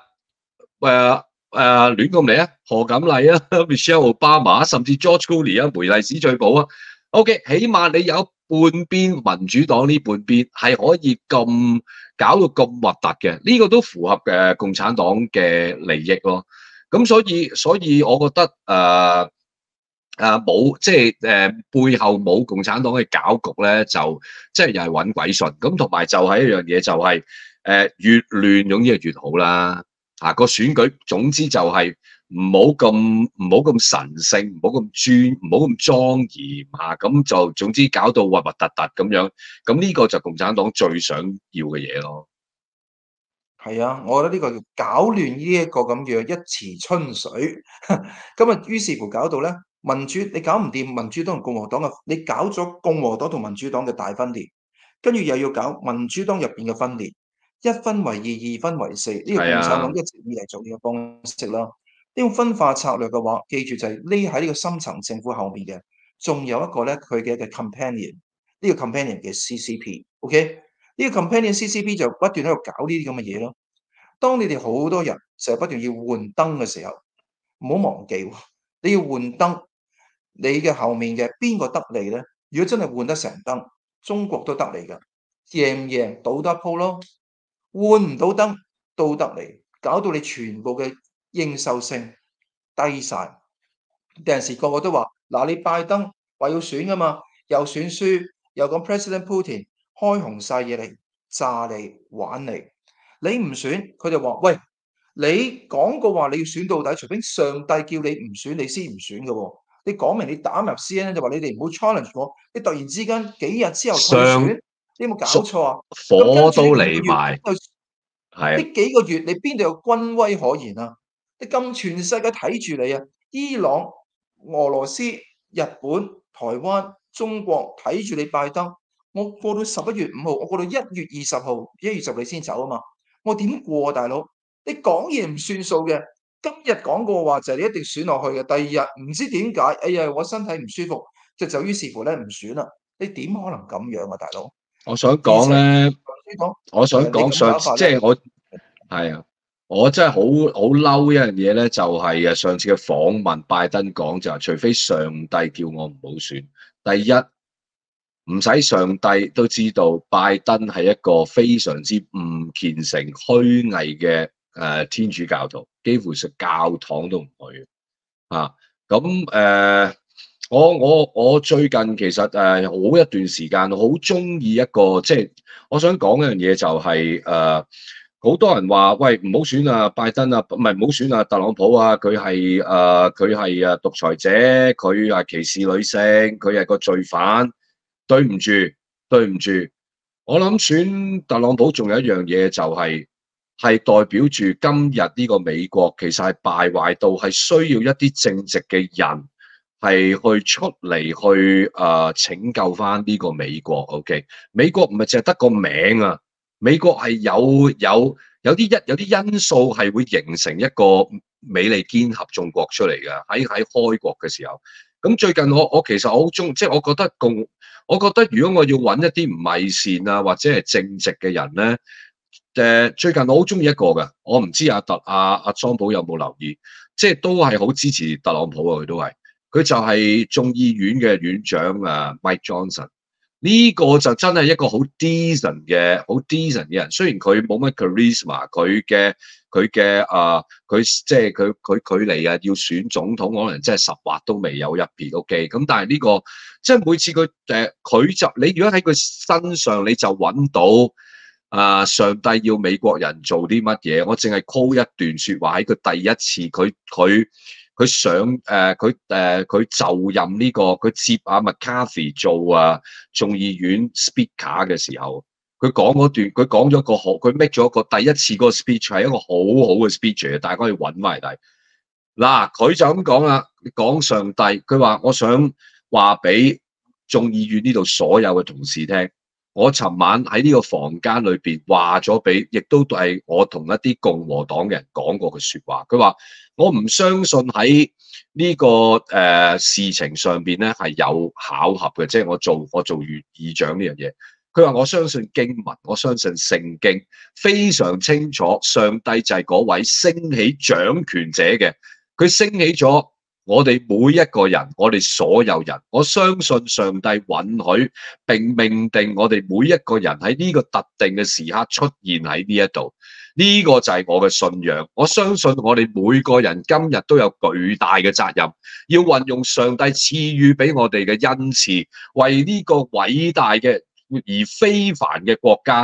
亂咁嚟啊，賀錦麗啊 ，Michelle Obama， 甚至 George Clooney 啊，梅麗史翠寶啊 ，OK， 起碼你有半邊民主黨呢半邊係可以咁搞到咁核突嘅，呢個都符合共產黨嘅利益咯。咁所以我覺得冇即係背後冇共產黨嘅搞局咧，就即係又係揾鬼信。咁同埋就係一樣嘢就係越亂總之係越好啦。 個選舉總之就係唔好咁神聖，唔好咁專，唔好咁莊嚴咁就總之搞到核核突突咁樣，咁呢個就共產黨最想要嘅嘢咯。 係啊，我覺得呢個叫搞亂呢一個咁樣一池春水。咁啊，於是乎搞到咧民主你搞唔掂民主黨同共和黨嘅，你搞咗共和黨同民主黨嘅大分裂，跟住又要搞民主黨入邊嘅分裂，一分為二，二分為四，呢個共產黨係啊， 一直以嚟做呢個方式啦。呢種分化策略嘅話，記住就係匿喺呢個深層政府後面嘅，仲有一個咧佢嘅一個 companion，呢個 companion 嘅 CCP，OK？呢個 companion CCP 就不斷喺度搞呢啲咁嘅嘢咯。當你哋好多人成日不斷要換燈嘅時候，唔好忘記喎，你要換燈，你嘅後面嘅邊個得利咧？如果真係換得成燈，中國都得利㗎，贏唔贏賭得鋪咯。換唔到燈都得利，搞到你全部嘅認受性低晒。有陣時個個都話：嗱，你拜登話要選㗎嘛，又選輸，又講 President Putin 開紅晒嘢嚟炸你玩你。你唔選，佢就話：喂，你講過話你要選到底，除非上帝叫你唔選，你先唔選嘅喎。你講明你打入 CNN 就話你哋唔好 challenge 我，你突然之間幾日之後退上選，你有冇搞屬錯啊？咁跟住呢火都幾個月， 嚟埋，係啊， 呢幾個月你邊度有軍威可言啊？你咁全世界睇住你啊！伊朗、俄羅斯、日本、台灣、中國睇住你拜登。我過到11月5號，我過到1月20號，1月10你先走啊嘛。我點過啊，大佬？你講嘢唔算數嘅。今日講過話就係你一定選落去嘅，第二日唔知點解，哎呀我身體唔舒服，就於是乎咧唔選啦。你點可能咁樣啊，大佬？ 我想而且講咧， 先講我想你講上次咁搞法咧， 即係我係啊，我真係好嬲一樣嘢咧，就係上次嘅訪問，拜登講就係除非上帝叫我唔好選，第一唔使上帝都知道拜登係一個非常之唔虔誠、虛偽嘅天主教徒，幾乎食教堂都唔去啊。咁我最近其實好一段時間好中意一個即係我想講一樣嘢就係好多人話喂唔好選啊拜登啊，唔係唔好選啊特朗普啊，佢係獨裁者，佢係歧視女性，佢係個罪犯。對唔住，對唔住，我諗選特朗普仲有一樣嘢就係代表住今日呢個美國其實係敗壞到係需要一啲正直嘅人係去出嚟去拯救翻呢個美國。OK，美國唔係淨係得個名啊，美國係有啲因素係會形成一個美利堅合眾國出嚟嘅，喺開國嘅時候。咁最近我其實我好中，即係我覺得如果我要揾一啲唔偽善啊或者係正直嘅人咧，最近我好中意一個嘅，我唔知阿莊普有冇留意，即係都係好支持特朗普啊，佢就係眾議院嘅院長Mike Johnson。呢個就真係一個好 decent 嘅人，雖然佢冇乜 charisma，佢即係佢距離要選總統可能真係10劃都未有一撇 OK，咁但係呢個即係每次佢就你如果喺佢身上你就揾到上帝要美國人做啲乜嘢，我淨係 call 一段說話喺佢第一次佢就任呢個佢接阿 McCarthy 做眾議院 speaker 嘅時候，佢講咗個好，佢 make 咗個第一次嗰個 speech 係一個好好嘅 speech 嚟，大家可以揾埋睇。嗱，佢就咁講啦，講上帝，佢話我想話俾眾議院呢度所有嘅同事聽。我尋晚喺呢個房間裏邊話咗俾，亦都係我同一啲共和黨嘅人講過嘅説話。佢話我唔相信喺呢個事情上邊咧係有巧合嘅，即係我做議長呢樣嘢。佢話我相信經文，我相信聖經非常清楚，上帝就係嗰位升起掌權者嘅，佢升起咗。我哋每一個人，我哋所有人，我相信上帝允許並命定我哋每一個人喺呢個特定嘅時刻出現喺呢一度，呢個就係我嘅信仰。我相信我哋每個人今日都有巨大嘅責任，要運用上帝賜予俾我哋嘅恩賜，為呢個偉大嘅而非凡嘅國家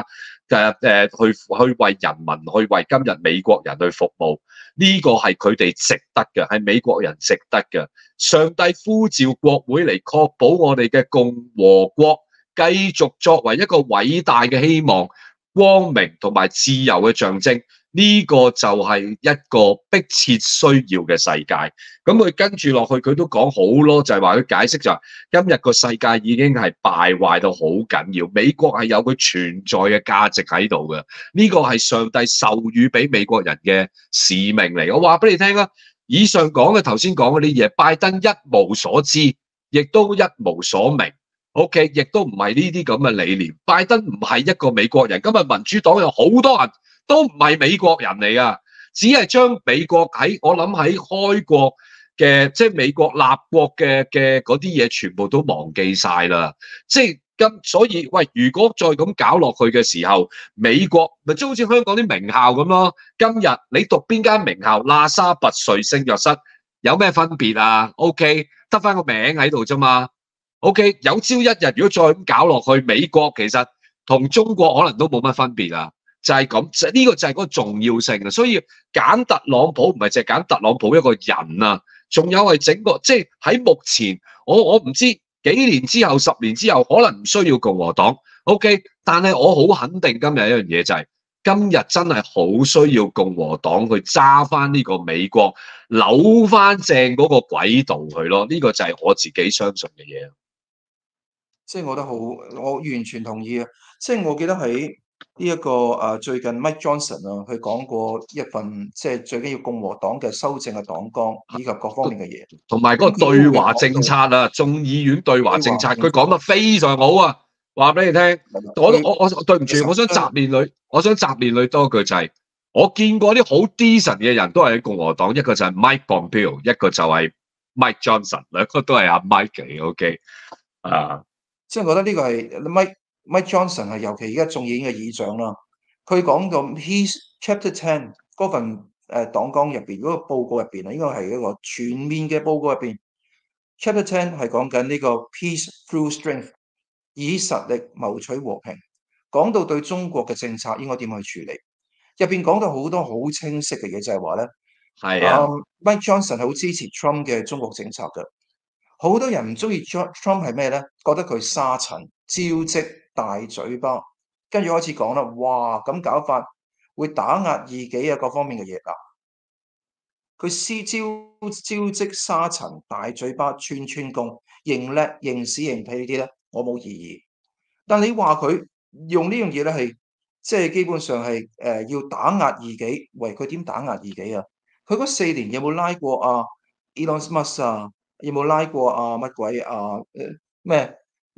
去為人民，去為今日美國人去服務，呢個係佢哋值得嘅，係美國人值得嘅。上帝呼召國會嚟確保我哋嘅共和國繼續作為一個偉大嘅希望、光明同埋自由嘅象徵。呢個就係一個迫切需要嘅世界。咁佢跟住落去，佢都講好咯，就係話佢解釋就係今日個世界已經係敗壞到好緊要，美國係有佢存在嘅價值喺度嘅。呢個係上帝授予俾美國人嘅使命嚟。我話俾你聽啊，以上講嘅頭先講嗰啲嘢，拜登一無所知，亦都一無所明。OK， 亦都唔係呢啲咁嘅理念。拜登唔係一個美國人，今日民主黨有好多人都唔係美國人嚟噶，只係將美國我諗喺開國嘅，即係美國立國嘅嗰啲嘢，全部都忘記晒啦。即係所以喂，如果再咁搞落去嘅時候，美國咪即係好似香港啲名校咁咯。今日你讀邊間名校，喇沙拔萃聖約瑟，有咩分別啊 ？OK， 得翻個名喺度啫嘛。OK， 有朝一日如果再咁搞落去，美國其實同中國可能都冇乜分別啊。就係咁，呢個就係嗰個重要性啊！所以揀特朗普唔係淨係揀特朗普一個人啊，仲有係整個即係喺目前，我唔知幾年之後、10年之後，可能唔需要共和黨。OK， 但係我好肯定今日一樣嘢就係，今日真係好需要共和黨去揸翻呢個美國，扭翻正嗰個軌道去咯。呢個就係我自己相信嘅嘢。 即係我覺得好，我完全同意啊！即係我記得喺呢一個最近 Mike Johnson 啊，佢講過一份即係最緊要共和黨嘅修正嘅黨綱以及各方面嘅嘢， 同埋嗰個對華政策啊，眾議院對華政策，佢講得非常好啊！話俾你聽，我對唔住，我想雜念裏多句就係，我見過啲好 decent 嘅人都係喺共和黨，一個就係 Mike Pompeo， 一個就係 Mike Johnson， 兩個都係阿 Mike 嚟 ，OK 啊。 即係我覺得呢個係 Mike Johnson 係尤其而家眾議院嘅議長啦。佢講到 His Chapter 10嗰份黨綱入邊嗰個報告入邊啊，應該係一個全面嘅報告入邊。Chapter 10係講緊呢個 Peace through strength， 以實力謀取和平。講到對中國嘅政策應該點去處理，入邊講到好多好清晰嘅嘢，就係話咧， 係啊 Mike Johnson 係好支持 Trump 嘅中國政策嘅。好多人唔中意 Trump 係咩咧？覺得佢沙塵、招積、大嘴巴，跟住開始講啦。哇！咁搞法會打壓異己啊，各方面嘅嘢啊。佢招積沙塵、大嘴巴、串串貢、認叻、認屎認屁呢啲咧，我冇異議。但你話佢用呢樣嘢咧，係即係基本上係要打壓異己。喂，佢點打壓異己啊？佢嗰4年有冇拉過Elon Musk 啊？有冇拉過乜鬼咩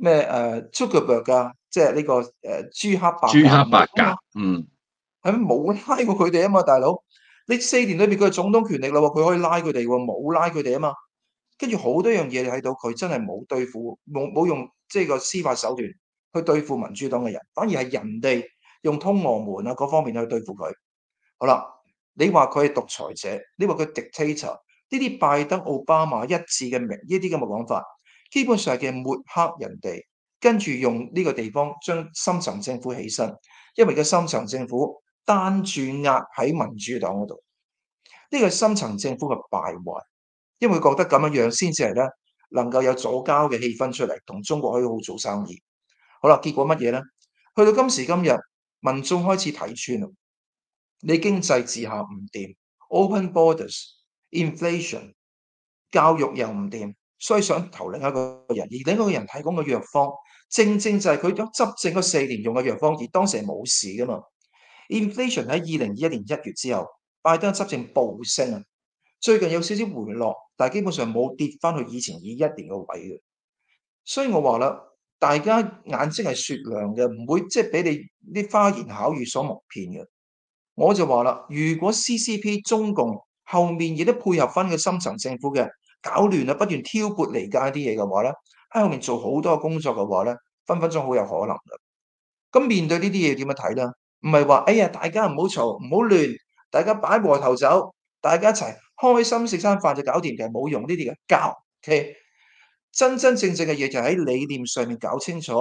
Zuckerberg 啊？即係呢個朱克伯格， 嗯， 係咪冇拉過佢哋啊嘛？大佬，你4年裏邊佢係總統權力啦喎，佢可以拉佢哋喎，冇拉佢哋啊嘛。跟住好多樣嘢你睇到佢真係冇對付，冇用即係個司法手段去對付民主黨嘅人，反而係人哋用通俄門啊嗰方面去對付佢。好啦，你話佢係獨裁者，你話佢 dictator，呢啲拜登、奧巴馬一致嘅呢啲咁嘅講法，基本上係嘅抹黑人哋，跟住用呢個地方將深層政府起身，因為個深層政府單注壓喺民主黨嗰度，呢個深層政府嘅敗壞，因為覺得咁樣樣先至係咧能夠有左膠嘅氣氛出嚟，同中國可以好做生意。好啦，結果乜嘢咧？去到今時今日，民眾開始睇穿啦。你經濟治下唔掂 ，open borders、inflation， 教育又唔掂，所以想投另一個人，而另一個人提供嘅藥方，正正就係佢執政嗰4年用嘅藥方，而當時係冇事噶嘛。inflation 喺2021年1月之後，拜登執政暴升啊，最近有少少回落，但係基本上冇跌翻去以前21年個位嘅。所以我話啦，大家眼睛係雪亮嘅，唔會即係俾你啲花言巧語所蒙騙嘅。我就話啦，如果 CCP 中共後面亦都配合翻個深層政府嘅搞亂啊，不斷挑撥離間啲嘢嘅話咧，喺後面做好多工作嘅話咧，分分鐘好有可能嘅。咁面對呢啲嘢點樣睇咧？唔係話哎呀，大家唔好嘈，唔好亂，大家擺和頭走，大家一齊開心食餐飯就搞掂嘅，冇用呢啲嘅教。OK，真真正正嘅嘢就喺理念上面搞清楚，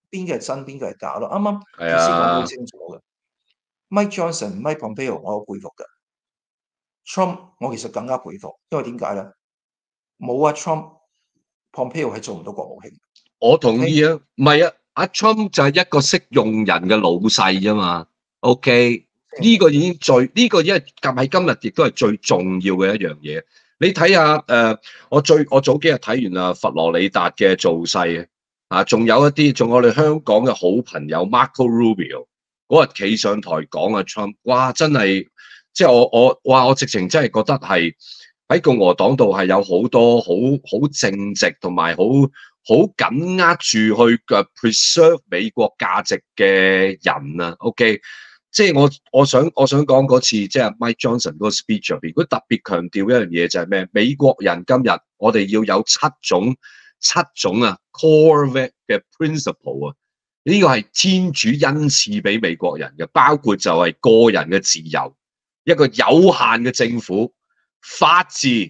邊個係真，邊個係假咯。啱啱係傑斯講得好啊， 清楚嘅，Mike Johnson、Mike Pompeo 我好佩服嘅，Trump 我其實更加佩服，因為點解咧？冇阿 Trump，Pompeo 係做唔到國務卿我同 ，OK？ 意啊，唔係啊，阿 Trump 就係一個識用人嘅老細啫嘛。OK，呢個已經呢個因為喺今日亦都係最重要嘅一樣嘢。你睇下我早幾日睇完佛羅里達嘅造勢啊，仲有我哋香港嘅好朋友 Marco Rubio 嗰日企上台講啊 Trump，哇真係即係我直情真係覺得係喺共和黨度係有好多好正直同埋好緊握住去preserve 美國價值嘅人啊 ，OK，即係我想講嗰次即係 Mike Johnson 嗰個 speech 入邊，佢特別強調一樣嘢就係咩？美國人今日我哋要有七種啊 core 嘅 principle 啊，呢個係天主恩賜俾美國人嘅，包括就係個人嘅自由，一個有限嘅政府，法治。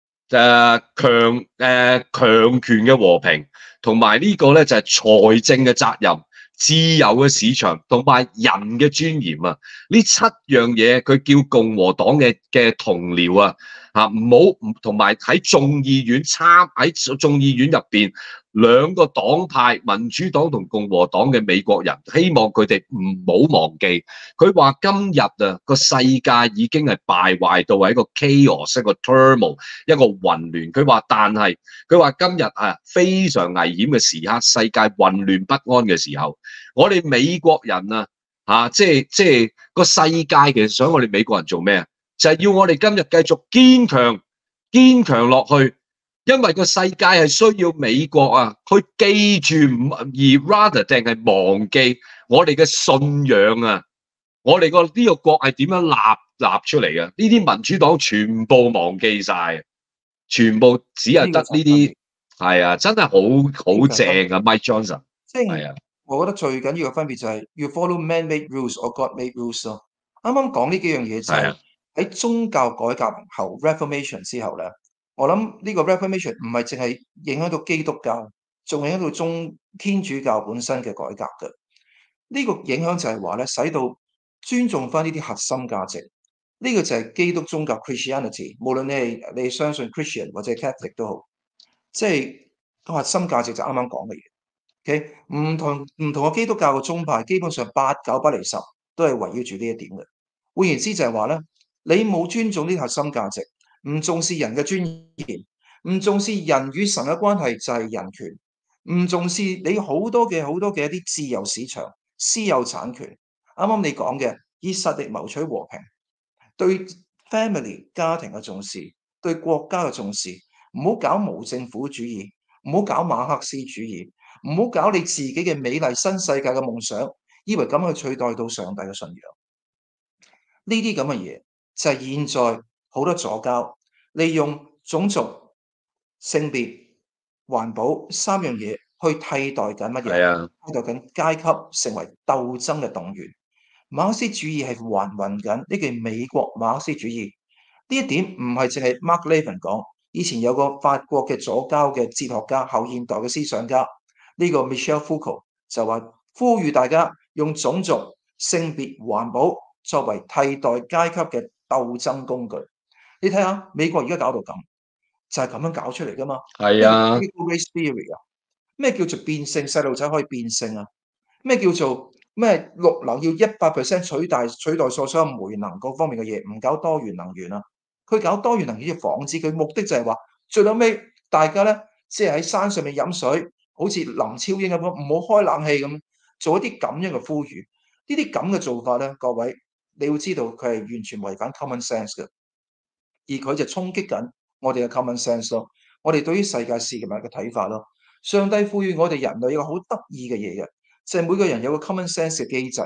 強權嘅和平，同埋呢個咧就係財政嘅責任、自由嘅市場同埋人嘅尊嚴啊！呢七樣嘢佢叫共和黨嘅同僚啊，唔好同埋喺眾議院喺眾議院入邊兩個黨派民主黨同共和黨嘅美國人，希望佢哋唔好忘記。佢話今日啊個世界已經係敗壞到係一個 chaos、一個 turmoil、一個混亂。佢話今日啊非常危險嘅時刻，世界混亂不安嘅時候，我哋美國人啊即係個世界其實想我哋美國人做咩啊？就係要我哋今日繼續堅強落去。因為個世界係需要美國啊，去記住而 rather 定係忘記我哋嘅信仰啊，我哋呢個國係點樣立出嚟嘅？呢啲民主黨全部忘記晒，全部只係得呢啲，係啊，真係好正啊 ，Mike Johnson， 即係係啊， 我覺得最緊要嘅分別就係要 follow man-made rules or God-made rules 咯。啱啱講呢幾樣嘢就係係啊， 喺宗教改革後 Reformation 之後咧，我諗呢個 Reformation 唔係淨係影響到基督教，仲影響到天主教本身嘅改革嘅。呢個影響就係話咧，使到尊重翻呢啲核心價值。呢個就係基督宗教 Christianity，無論你相信 Christian 或者 Catholic 都好，即係個核心價值就啱啱講嘅嘢。OK，唔同嘅基督教嘅宗派，基本上八九不離十，都係圍繞住呢一點嘅。換言之就係話咧，你冇尊重呢啲核心價值，唔重視人嘅尊嚴，唔重視人與神嘅關係就係人權，唔重視你好多嘅一啲自由市場、私有產權。啱啱你講嘅以實力謀取和平，對 family 家庭嘅重視，對國家嘅重視，唔好搞無政府主義，唔好搞馬克思主義。唔好搞你自己嘅美麗新世界嘅夢想，以為咁去取代到上帝嘅信仰。呢啲咁嘅嘢就係現在好多左膠利用種族、性別、環保三樣嘢去替代緊乜嘢？ 係啊， 替代緊階級成為鬥爭嘅動員。馬克思主義係還魂緊，呢個美國馬克思主義呢一點唔係淨係 Mark Levin 講，以前有個法國嘅左膠嘅哲學家、後現代嘅思想家。呢個 Michel Foucault 就話呼籲大家用種族、性別、環保作為替代階級嘅鬥爭工具。你睇下美國而家搞到咁，就係咁樣搞出嚟噶嘛？咩叫係啊， critical race theory 啊？咩叫做變性？細路仔可以變性啊？咩叫做咩綠能要100%取代所有煤能嗰方面嘅嘢，唔搞多元能源啊？佢搞多元能源要防止佢目的就係話，最後尾大家咧即係喺山上面飲水。好似林超英咁，唔好開冷氣咁，做一啲咁樣嘅呼籲，呢啲咁嘅做法咧，各位你要知道佢係完全違反 common sense 嘅，而佢就衝擊緊我哋嘅 common sense 咯，我哋對於世界事物嘅睇法咯。上帝賦予我哋人類一個好得意嘅嘢嘅，就係每個人有個 common sense 嘅機制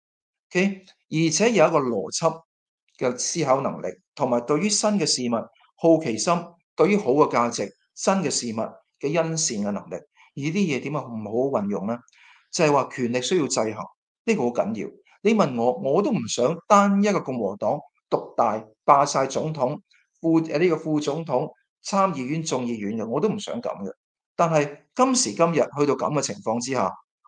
，OK，而且有一個邏輯嘅思考能力，同埋對於新嘅事物好奇心，對於好嘅價值、新嘅事物嘅欣善嘅能力。而啲嘢點解唔好運用咧？就係話權力需要制衡，呢個好緊要。你問我，我都唔想單一個共和黨獨大霸晒總統、呢個副總統、參議院、眾議院嘅，我都唔想咁嘅。但係今時今日去到咁嘅情況之下，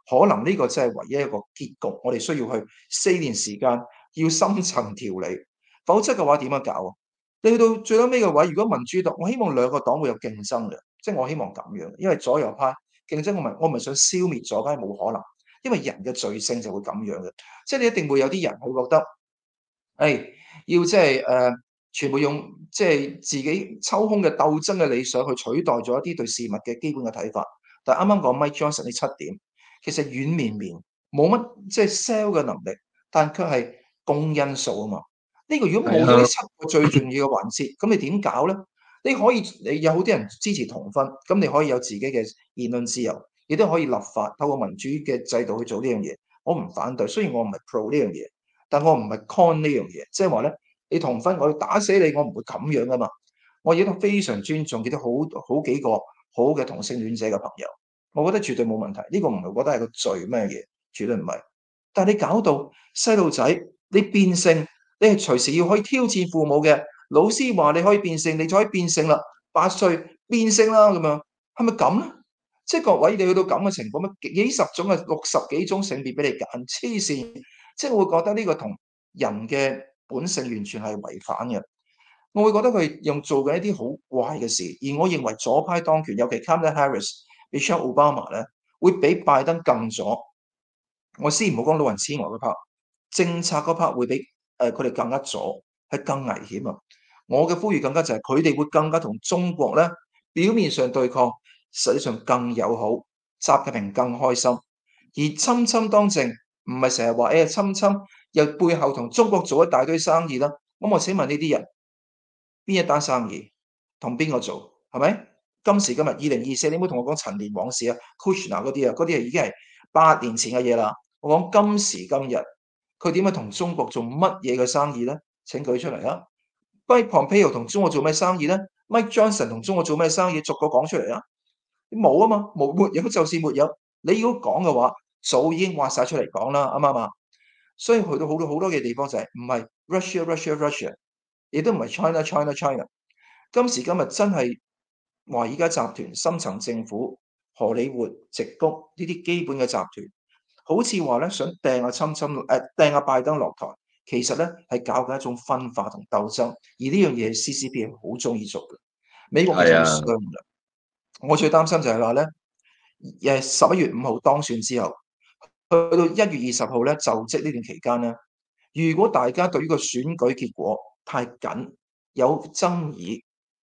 可能呢個真係唯一一個結局，我哋需要去4年時間要深層調理，否則嘅話點樣搞啊？你去到最後尾嘅位，如果民主黨，我希望兩個黨會有競爭嘅，即係我希望咁樣，因為左右派競爭，我唔係想消滅左派，冇可能，因為人嘅罪性就會咁樣嘅，即係你一定會有啲人會覺得。要即係全部用即係自己抽空嘅鬥爭嘅理想去取代咗一啲對事物嘅基本嘅睇法。但係啱啱講 Mike Johnson 呢7點，其實軟綿綿，冇乜即係 sell 嘅能力，但卻係公因素啊嘛。呢個如果冇咗呢係啊， 7個最重要嘅環節，咁你點搞咧？你有好啲人支持同婚，咁你可以有自己嘅言論自由，亦都可以立法透過民主嘅制度去做呢樣嘢。我唔反對，雖然我唔係 pro 呢樣嘢。但我唔係 con 呢樣嘢，即係話咧，你同婚我要打死你，我唔會咁樣噶嘛。我亦都非常尊重亦都好幾個好嘅同性戀者嘅朋友，我覺得絕對冇問題。呢個唔係覺得係個罪咩嘢，絕對唔係。但係你搞到細路仔，你變性，你係隨時要可以挑戰父母嘅。老師話你可以變性，你就可以變性啦。8歲變性啦咁樣，係咪咁咧？即係各位，你去到咁嘅情況，乜幾十種嘅60幾種性別俾你揀，黐線！即係我會覺得呢個同人嘅本性完全係違反嘅。我會覺得佢用做緊一啲好怪嘅事，而我認為左派當權，尤其 Kamala Harris、Michelle Obama 咧，會比拜登更左。我先唔好講老人痴呆嗰 part，政策嗰 part 會比佢哋更加左，係更危險啊！我嘅呼籲更加就係佢哋會更加同中國咧表面上對抗，實際上更友好，習近平更開心。而侵侵當政唔係成日話侵侵又背後同中國做一大堆生意啦。咁我請問呢啲人邊一單生意同邊個做係咪？今時今日2024，你唔好同我講陳年往事啊 Kushner 嗰啲啊，嗰啲係已經係8年前嘅嘢啦。我講今時今日，佢點樣同中國做乜嘢嘅生意咧？請舉出嚟啊！Mike Pompeo 同中國做咩生意咧？Mike Johnson 同中國做咩生意？逐個講出嚟啊！冇啊嘛，沒有就是沒有。你如果講嘅話，早已經挖晒出嚟講啦，啱唔啱啊？所以去到好多嘅地方就係唔係 Russia，亦都唔係 China。今時今日真係華爾街集團、深層政府、荷里活、矽谷呢啲基本嘅集團，好似話咧想掟阿拜登落台，其實咧係搞緊一種分化同鬥爭，而呢樣嘢 CCP 係好中意做嘅。美國其實好係啊， 傷嘅，我最擔心就係話咧，11月5號當選之後，去到1月20號咧就職呢段期間咧，如果大家對於個選舉結果太緊，有爭議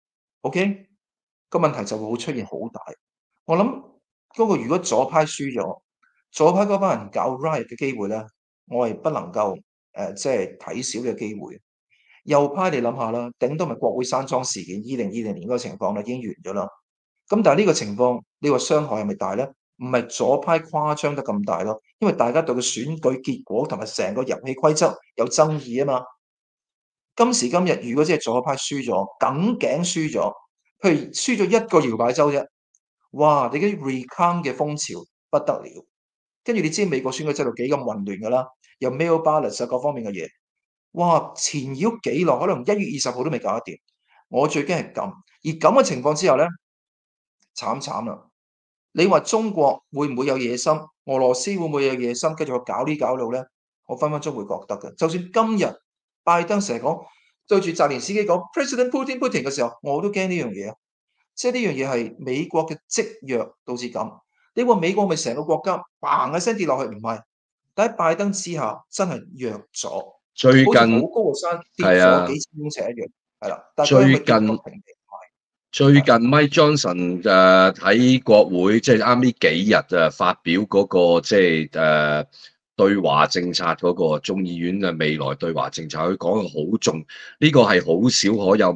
，OK，個問題就會出現好大。我諗嗰個如果左派輸咗，左派嗰班人搞 riot 嘅機會咧，我係不能夠即係睇小嘅機會。右派你諗下啦，頂多咪國會山莊事件2020年嗰個情況咧已經完咗啦。咁但係呢個情況，你話傷害係咪大咧？唔係左派誇張得咁大咯，因為大家對個選舉結果同埋成個遊戲規則有爭議啊嘛。今時今日，如果即係左派輸咗，梗頸輸咗，譬如輸咗一個搖擺州啫，哇！你啲 recount 嘅風潮不得了，跟住你知美國選舉制度幾咁混亂㗎啦，有 mail ballots 啊各方面嘅嘢，哇！纏繞幾耐，可能1月20號都未搞得掂。我最驚係咁，而咁嘅情況之下咧，慘啦！你話中國會唔會有野心？俄羅斯會唔會有野心繼續去搞呢搞路咧？我分分鐘會覺得嘅。就算今日拜登成日講對住澤連斯基講 President Putin 嘅時候，我都驚呢樣嘢。即係呢樣嘢係美國嘅積弱導致咁。你話美國咪成個國家嘭一聲跌落去？唔係，但喺拜登之下真係弱咗，好似好最近高嘅山跌係啊， 咗幾千公尺一樣，係啦。但係佢係咪最近跌落平地？ 最近 Mike Johnson 喺國會即係啱呢幾日發表嗰個即係對華政策嗰個眾議院嘅未來對華政策，佢講得好重，呢個係好少可有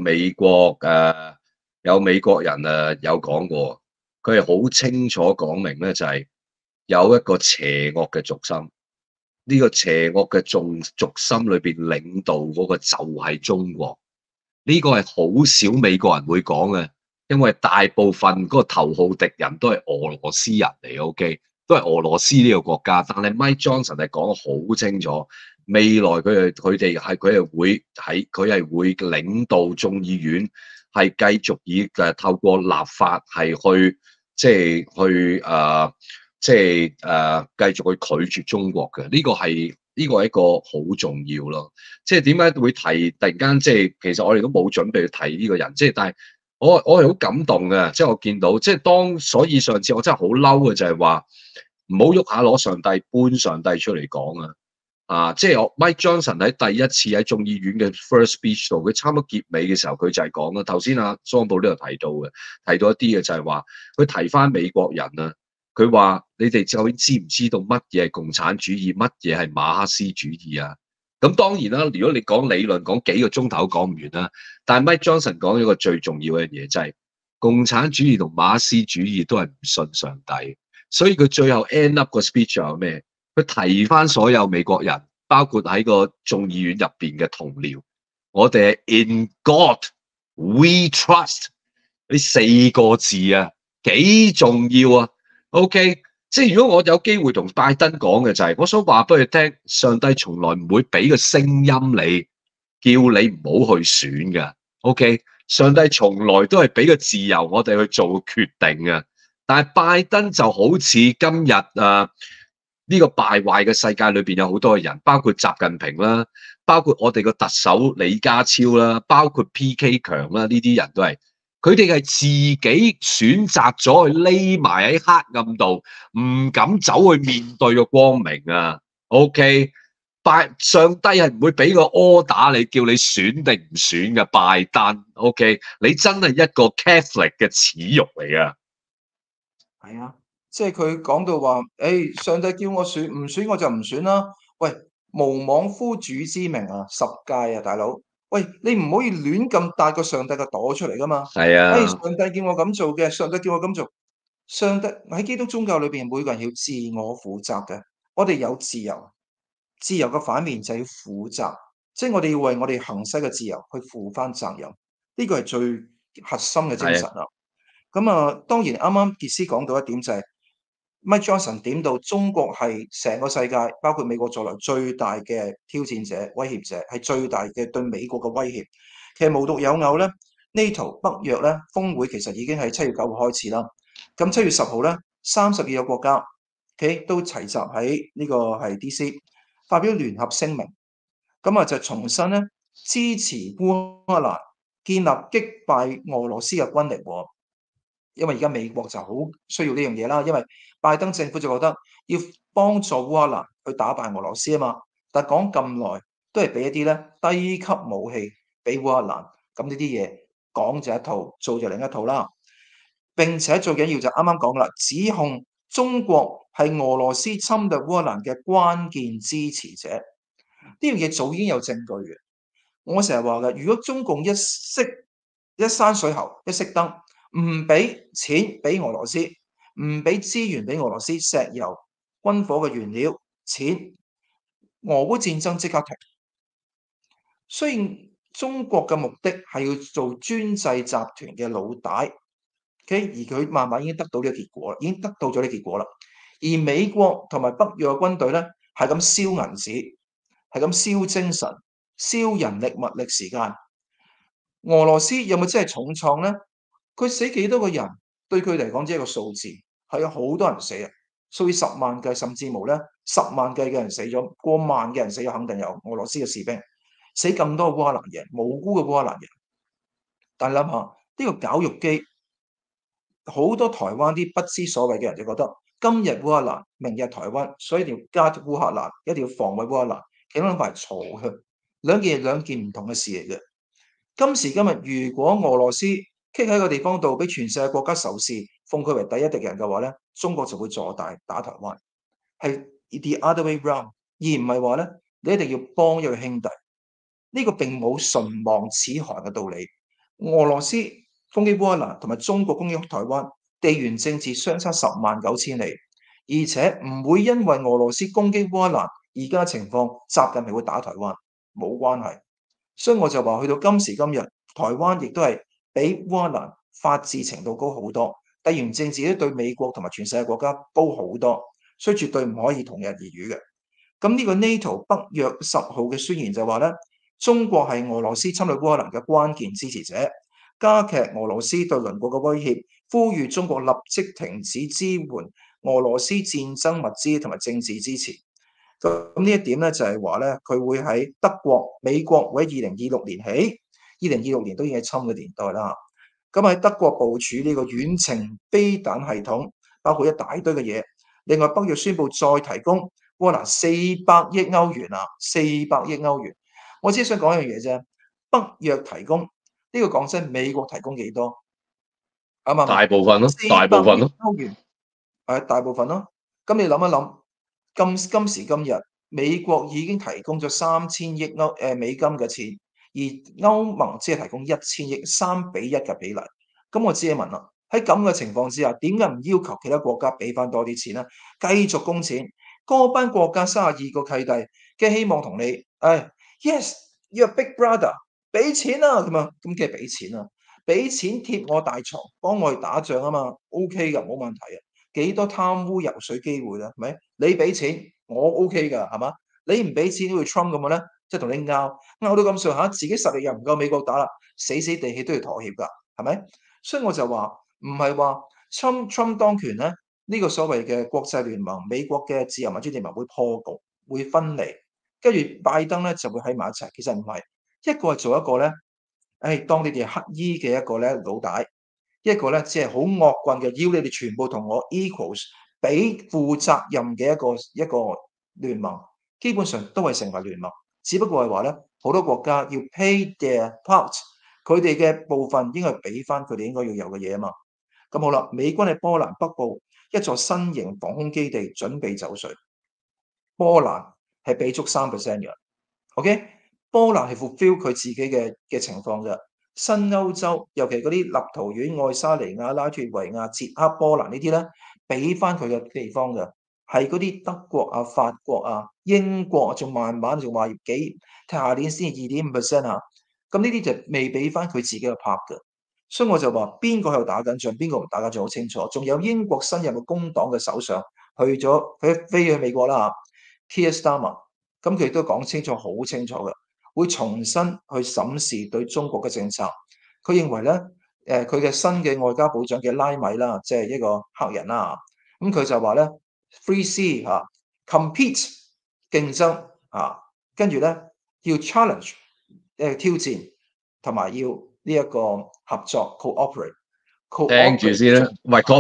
美國人有講過，佢係好清楚講明咧，就係有一個邪惡嘅軸心，呢個邪惡嘅軸心裏邊領導嗰個就係中國。呢個係好少美國人會講嘅，因為大部分嗰個頭號敵人都係俄羅斯人嚟，OK，都係俄羅斯呢個國家。但係 Mike Johnson 係講得好清楚，未來佢係會領導眾議院，係繼續透過立法係去即係繼續去拒絕中國嘅，呢個係一個好重要咯。即係點解會提突然間即係其實我哋都冇準備去提呢個人，即係但係我係好感動嘅，即係我見到即係所以上次我真係好嬲嘅就係話唔好喐下攞上帝搬上帝出嚟講啊！即係我 Mike Johnson 喺第一次喺眾議院嘅 first speech 度，佢差唔多結尾嘅時候，佢就係講啦。頭先阿桑寶都有提到嘅，提到一啲嘅就係話，佢提翻美國人啊，佢話你哋究竟知唔知道乜嘢係共產主義，乜嘢係馬克思主義啊？咁當然啦，如果你講理論，講幾個鐘頭講唔完啦。但係 Mike Johnson 講咗個最重要嘅嘢，就係共產主義同馬克思主義都係唔信上帝，所以佢最後 end up 個 speech 有咩？佢提翻所有美國人，包括喺個眾議院入邊嘅同僚，我哋係 In God We Trust 呢4個字啊，幾重要啊 ？OK， 即係如果我有機會同拜登講嘅就係，我想話俾佢聽，上帝從來唔會俾個聲音你，叫你唔好去選㗎。OK， 上帝從來都係俾個自由我哋去做決定啊。但係拜登就好似今日呢個敗壞嘅世界裏邊有好多嘅人，包括習近平啦，包括我哋個特首李家超啦，包括 PK 強啦，呢啲人都係，佢哋係自己選擇咗去匿埋喺黑暗度，唔敢走去面對個光明啊。OK， 上帝係唔會俾個 order你叫你選定唔選嘅，拜登。OK， 你真係一個 Catholic 嘅恥辱嚟㗎。 係啊。即係佢講到話，誒，上帝叫我選，唔選我就唔選啦。喂，無妄夫主之名啊，10誡啊，大佬。喂，你唔可以亂咁帶個上帝嘅朵出嚟噶嘛。 係啊， 上帝叫我咁做嘅，上帝叫我咁做。上帝喺基督宗教裏邊，每個人要自我負責嘅。我哋有自由，自由嘅反面就係要負責，即係我哋要為我哋行使嘅自由去負翻責任。呢個係最核心嘅精係啊， 神啦。咁啊，當然啱啱傑斯講到一點就係、Mike Johnson 點到中國係成個世界，包括美國在內最大嘅挑戰者、威脅者，係最大嘅對美國嘅威脅。其實無獨有偶咧，NATO 北約咧峰會其實已經喺7月9號開始啦。咁7月10號咧，32個國家都齊集喺呢個係 DC 發表聯合聲明，咁啊就重申咧支持烏克蘭建立擊敗俄羅斯嘅軍力喎。因為而家美國就好需要呢樣嘢啦，因為拜登政府就覺得要幫助烏克蘭去打敗俄羅斯啊嘛，但係講咁耐都係俾一啲咧低級武器俾烏克蘭，咁呢啲嘢講就一套，做就另一套啦。並且最緊要就啱啱講啦，指控中國係俄羅斯侵略烏克蘭嘅關鍵支持者，呢樣嘢早已經有證據嘅。我成日話嘅，如果中共一閂水喉，一熄燈，唔俾錢俾俄羅斯，唔俾資源俾俄羅斯，石油、軍火嘅原料、錢，俄烏戰爭即刻停。雖然中國嘅目的係要做專制集團嘅老大，OK， 而佢慢慢已經得到呢個結果啦，已經得到咗呢個結果啦。而美國同埋北約嘅軍隊咧，係咁燒銀紙，係咁燒精神、燒人力、物力、時間。俄羅斯有冇真係重創咧？佢死幾多個人，對佢嚟講只係一個數字，係有好多人死啊，數以十萬計，甚至無咧10萬計嘅人死咗，過萬嘅人死咗，肯定有俄羅斯嘅士兵死咁多烏克蘭人，無辜嘅烏克蘭人。但係諗下呢個絞肉機，好多台灣啲不知所謂嘅人就覺得今日烏克蘭，明日台灣，所以一定要加烏克蘭，一定要防衛烏克蘭。其實諗法係錯嘅，兩件唔同嘅事嚟嘅。今時今日，如果俄羅斯企喺個地方度，俾全世界國家仇視，奉佢為第一敵人嘅話咧，中國就會坐大打台灣，係 the other way round，而唔係話咧你一定要幫一個兄弟。呢個並冇唇亡齒寒嘅道理。俄羅斯攻擊烏克蘭同埋中國攻擊台灣，地緣政治相差10萬9千里，而且唔會因為俄羅斯攻擊烏克蘭而家情況，習近平會打台灣，冇關係。所以我就話去到今時今日，台灣亦都係比烏克蘭法治程度高好多，地緣政治都對美國同埋全世界國家高好多，所以絕對唔可以同日而語嘅。咁呢個 NATO 北約10號嘅宣言就話咧，中國係俄羅斯侵略烏克蘭嘅關鍵支持者，加劇俄羅斯對鄰國嘅威脅，呼籲中國立即停止支援俄羅斯戰爭物資同埋政治支持。咁呢一點咧就係話咧，佢會喺德國、美國會喺2026年起，2026年都已經係侵嘅年代啦。咁喺德國部署呢個遠程飛彈系統，包括一大堆嘅嘢。另外，北約宣布再提供波蘭400億歐元啊，400億歐元。我只係想講一樣嘢啫，北約提供呢個講真，美國提供幾多？啱唔啱啊？ 大部分咯，大部 400億分咯。 歐元係大部分咯。咁你諗一諗，今時今日，美國已經提供咗3000億美金嘅錢，而歐盟只係提供1000億，3:1嘅比例。咁我只係問啦，喺咁嘅情況之下，點解唔要求其他國家俾翻多啲錢咧？繼續供錢，嗰班國家32個契弟嘅希望同你，Yes，you're big brother，俾錢啊咁啊，咁梗係俾錢啦，俾錢貼我大床，幫我去打仗啊嘛，OK 㗎，冇問題啊。幾多貪污游水機會咧？係咪？你俾錢，我 OK 㗎，係嘛？你唔俾錢，好似 Trump 咁嘅咧，即係同你拗到咁上下，自己實力又唔夠美國打啦，死死地氣都要妥協㗎，係咪？所以我就話唔係話 Trump 當權咧，呢個所謂嘅國際聯盟，美國嘅自由民主聯盟會破局，會分離，跟住拜登咧就會喺埋一齊。其實唔係，一個係做一個咧，當你哋係乞衣嘅一個咧老大。一個咧，只係好惡棍嘅，要你哋全部同我 equals，俾負責任嘅一個聯盟，基本上都係成為聯盟，只不過係話咧，好多國家要 pay their part，佢哋嘅部分應該俾翻佢哋應該要有嘅嘢啊嘛。咁好啦，美軍喺波蘭北部一座新型防空基地準備走水，波蘭係俾足3% 嘅 ，OK？波蘭係 fulfill 佢自己嘅情況嘅。新歐洲，尤其嗰啲立陶宛、愛沙尼亞、拉脫維亞、捷克、波蘭呢啲咧，俾翻佢嘅地方嘅，係嗰啲德國啊、法國啊、英國啊，仲慢慢仲話下年先2.5% 啊，咁呢啲就未俾翻佢自己嘅 part 嘅，所以我就話邊個喺度打緊仗，邊個唔打緊仗好清楚。仲有英國新任嘅工黨嘅首相佢飛去美國啦 Keir Starmer，咁佢亦都講清楚，好清楚嘅。會重新去審視對中國嘅政策。佢認為咧，佢嘅新嘅外交部長嘅拉米啦，即係一個黑人啦。咁佢就話咧，free see compete 競爭跟住咧要 challenge 挑戰，同埋要呢一個合作 cooperate。 聽住先啦，唔係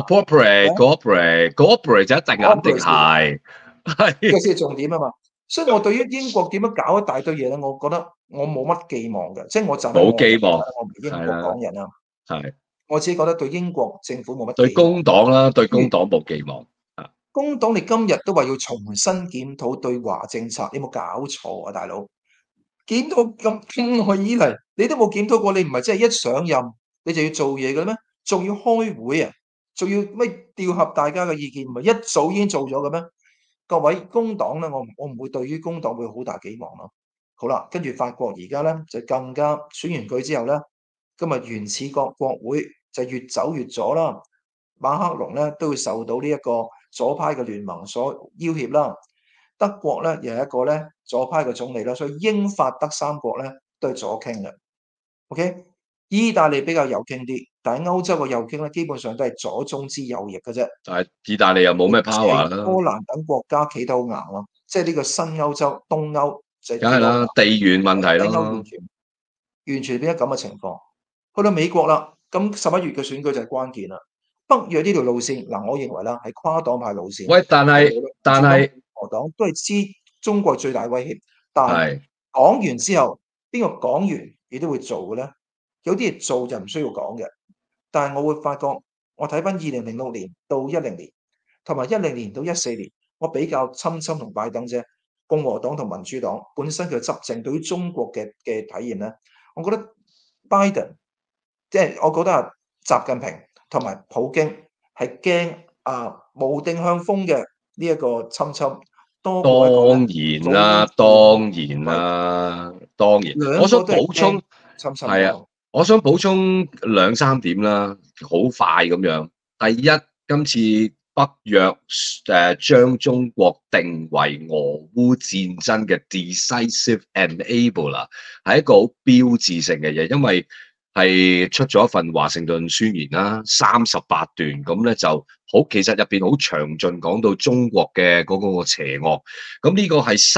cooperate 就一定肯定係， 呢個先係重點啊嘛。所以我對於英國點樣搞一大堆嘢咧，我覺得我冇乜寄望嘅，即係我站喺冇寄望， 我唔係英國港人啊， 係我自己覺得對英國政府冇乜對寄望。 工黨啦，對工黨冇寄望。 工黨你今日都話要重新檢討對華政策，你有冇搞錯啊，大佬？檢討咁耐以嚟，你都冇檢討過，你唔係真係一上任你就要做嘢嘅咩？仲要開會啊？仲要咩調合大家嘅意見，唔係一早已經做咗嘅咩？各位工黨咧，我唔會對於工黨會好大寄望咯。好啦，跟住法國而家咧就更加選完舉之後咧，今日原始國會就越走越左啦。馬克龍咧都會受到呢一個左派嘅聯盟所要挾啦。德國咧又係一個咧左派嘅總理啦，所以英法德三國咧都係左傾嘅。OK，意大利比較右傾啲，但係歐洲嘅右傾咧基本上都係左中之右翼嘅啫。 但係意大利又冇咩 power 啦， 波蘭等國家企得好硬咯，即係呢個新歐洲、東歐就梗係啦，地緣問題西歐咯， 完全變咗咁嘅情況。去到美國啦，咁11月嘅選舉就係關鍵啦。北約呢條路線嗱，我認為啦係跨黨派路線。 喂，但係共和黨都係知中國最大威脅，但係講完之後，邊個講完亦都會做嘅咧？有啲嘢做就唔需要講嘅，但係我會發覺，我睇翻2006年到10年，同埋10年到14年，我比較親同拜登啫。共和黨同民主黨本身嘅執政對於中國嘅體驗咧，我覺得拜登即係我覺得啊，習近平同埋普京係驚無定向風嘅呢一個侵多過一個當然啦，當然啦，當然。我想補充係啊，我想補充2、3點啦，好快咁樣。第一，今次北約將中國定為俄烏戰爭嘅 decisive enabler 係一個好標誌性嘅嘢，因為係出咗一份華盛頓宣言啦，38段，咁咧就好，其實入邊好詳盡講到中國嘅嗰個邪惡。咁呢個係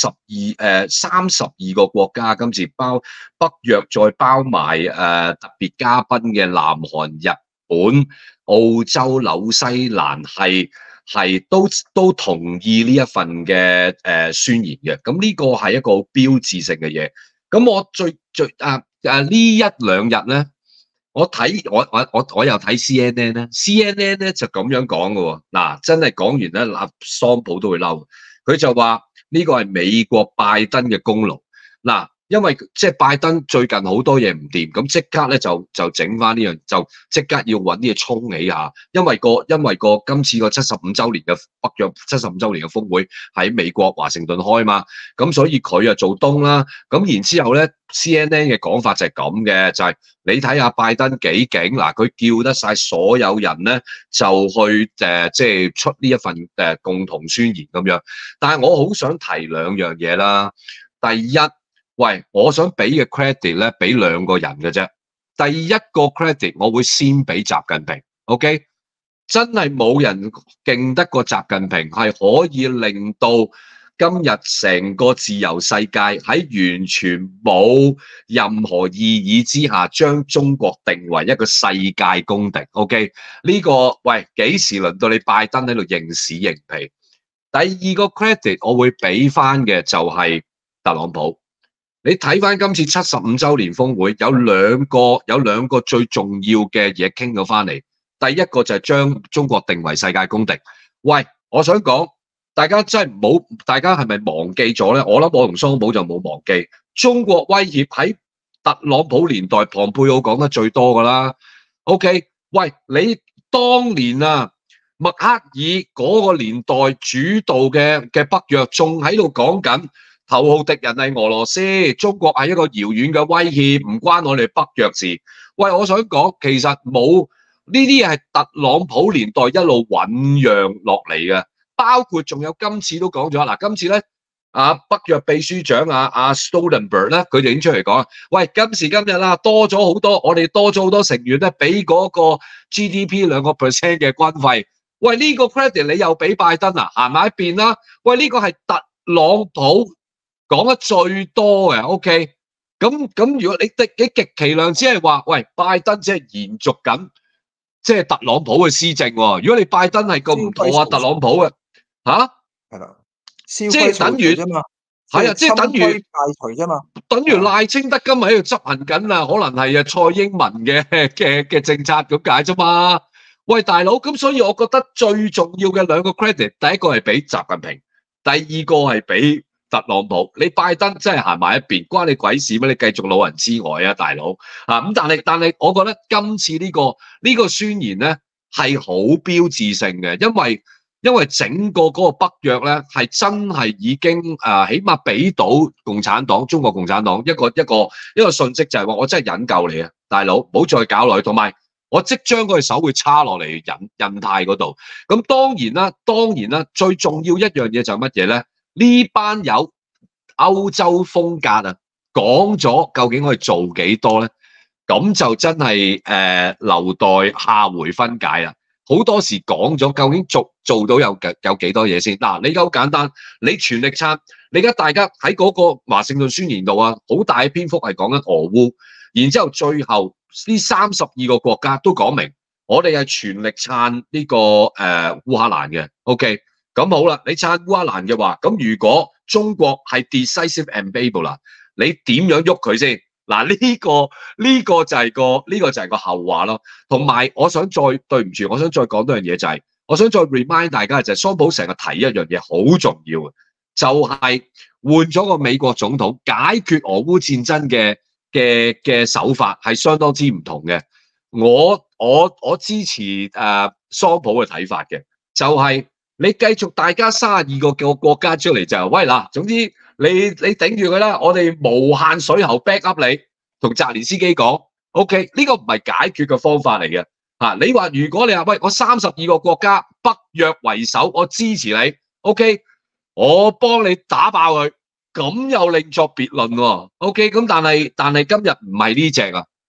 32個國家，今次包北約再包埋特別嘉賓嘅南韓、日本、澳洲、紐西蘭係都同意呢一份嘅宣言嘅。咁呢個係一個標誌性嘅嘢。咁我呢一兩日咧，我又睇 CNN 咧，CNN 咧就咁樣講嘅喎。嗱，真係講完咧，桑普都會嬲。佢就話呢個係美國拜登嘅功勞。嗱，因為即係拜登最近好多嘢唔掂，咁即刻咧就整翻呢樣，就即刻要揾啲嘢衝起下。因為今次個75週年嘅北約75週年嘅峰會喺美國華盛頓開嘛，咁所以佢啊做東啦。咁然之後咧 CNN 嘅講法就係咁嘅，就係你睇下拜登幾勁嗱，佢叫得晒所有人咧就去即係出呢一份共同宣言咁樣。但係我好想提兩樣嘢啦。第一，喂，我想俾嘅 credit 咧，俾兩個人嘅啫。第一個 credit 我會先俾習近平 ，OK？ 真係冇人勁得過習近平，係可以令到今日成個自由世界喺完全冇任何意義之下，將中國定為一個世界公敵 ，OK？ 呢個喂幾時輪到你拜登喺度認屎認屁？第二個 credit 我會俾翻嘅就係特朗普。你睇翻今次75週年峰會，有兩個最重要嘅嘢傾咗翻嚟。第一個就係將中國定為世界公敵。喂，我想講，大家真係唔好，大家係咪忘記咗咧？我諗我同桑普就冇忘記，中國威脅喺特朗普年代，蓬佩奧講得最多噶啦。OK， 喂，你當年啊，默克爾嗰個年代主導嘅北約仲喺度講緊。頭號敵人係俄羅斯，中國係一個遙遠嘅威脅，唔關我哋北約事。喂，我想講，其實冇呢啲嘢係特朗普年代一路醖釀落嚟嘅，包括仲有今次都講咗嗱，今次咧北約秘書長阿 Stoltenberg 咧，佢哋已經出嚟講，喂，今時今日啦，多咗好多，我哋多咗好多成員咧，俾嗰個 GDP 2% 嘅軍費。喂，呢個 credit 你又俾拜登啊，行埋一邊啦。喂，呢個係特朗普講得最多嘅 ，OK， 咁如果你極其量只係話，喂，拜登只係延續緊即係特朗普嘅施政喎。如果你拜登係咁唔妥特朗普嘅嚇， 係啦， 即係等於啫嘛， 係啊，即係等於解除啫嘛， 等於賴清德今日喺度執行緊啊，可能係蔡英文嘅政策咁解啫嘛。喂，大佬，咁所以我覺得最重要嘅兩個 credit， 第一個係俾習近平，第二個係俾特朗普。你拜登真係行埋一邊，關你鬼事咩？你繼續老人痴呆啊，大佬啊！咁但係，我覺得今次呢個宣言咧係好標誌性嘅，因為整個嗰個北約咧係真係已經起碼俾到中國共產黨一個訊息，就係話我真係引咎你啊，大佬，唔好再搞落去，同埋我即將嗰隻手會叉落嚟印太嗰度。咁當然啦，最重要一樣嘢就係乜嘢咧？呢班有歐洲風格啊，講咗究竟可以做幾多咧？咁就真係留待下回分解啦。好多時講咗，究竟做到有幾多嘢先？嗱，你而家好簡單，你全力撐，你而家大家喺嗰個華盛頓宣言度啊，好大嘅篇幅係講緊俄烏，然之後最後呢32個國家都講明，我哋係全力撐呢個烏克蘭嘅 ，OK。咁好啦，你撐烏克蘭嘅話，咁如果中國係 decisive enabler，你點樣喐佢先？嗱，呢個就係個後話咯。同埋，我想再對唔住，我想再講多樣嘢，就係我想再 remind 大家，就係桑普成日提一樣嘢好重要嘅，就係換咗個美國總統解決俄烏戰爭嘅手法係相當之唔同嘅。我支持桑普嘅睇法嘅，就係你繼續大家32個國家出嚟就喂嗱，總之你頂住佢啦，我哋無限水喉 back up 你，同澤連斯基講 ，OK， 呢個唔係解決嘅方法嚟嘅嚇。你話如果你話喂，我32個國家北約為首，我支持你 ，OK， 我幫你打爆佢，咁又另作別論喎 ，OK， 咁但係今日唔係呢隻啊。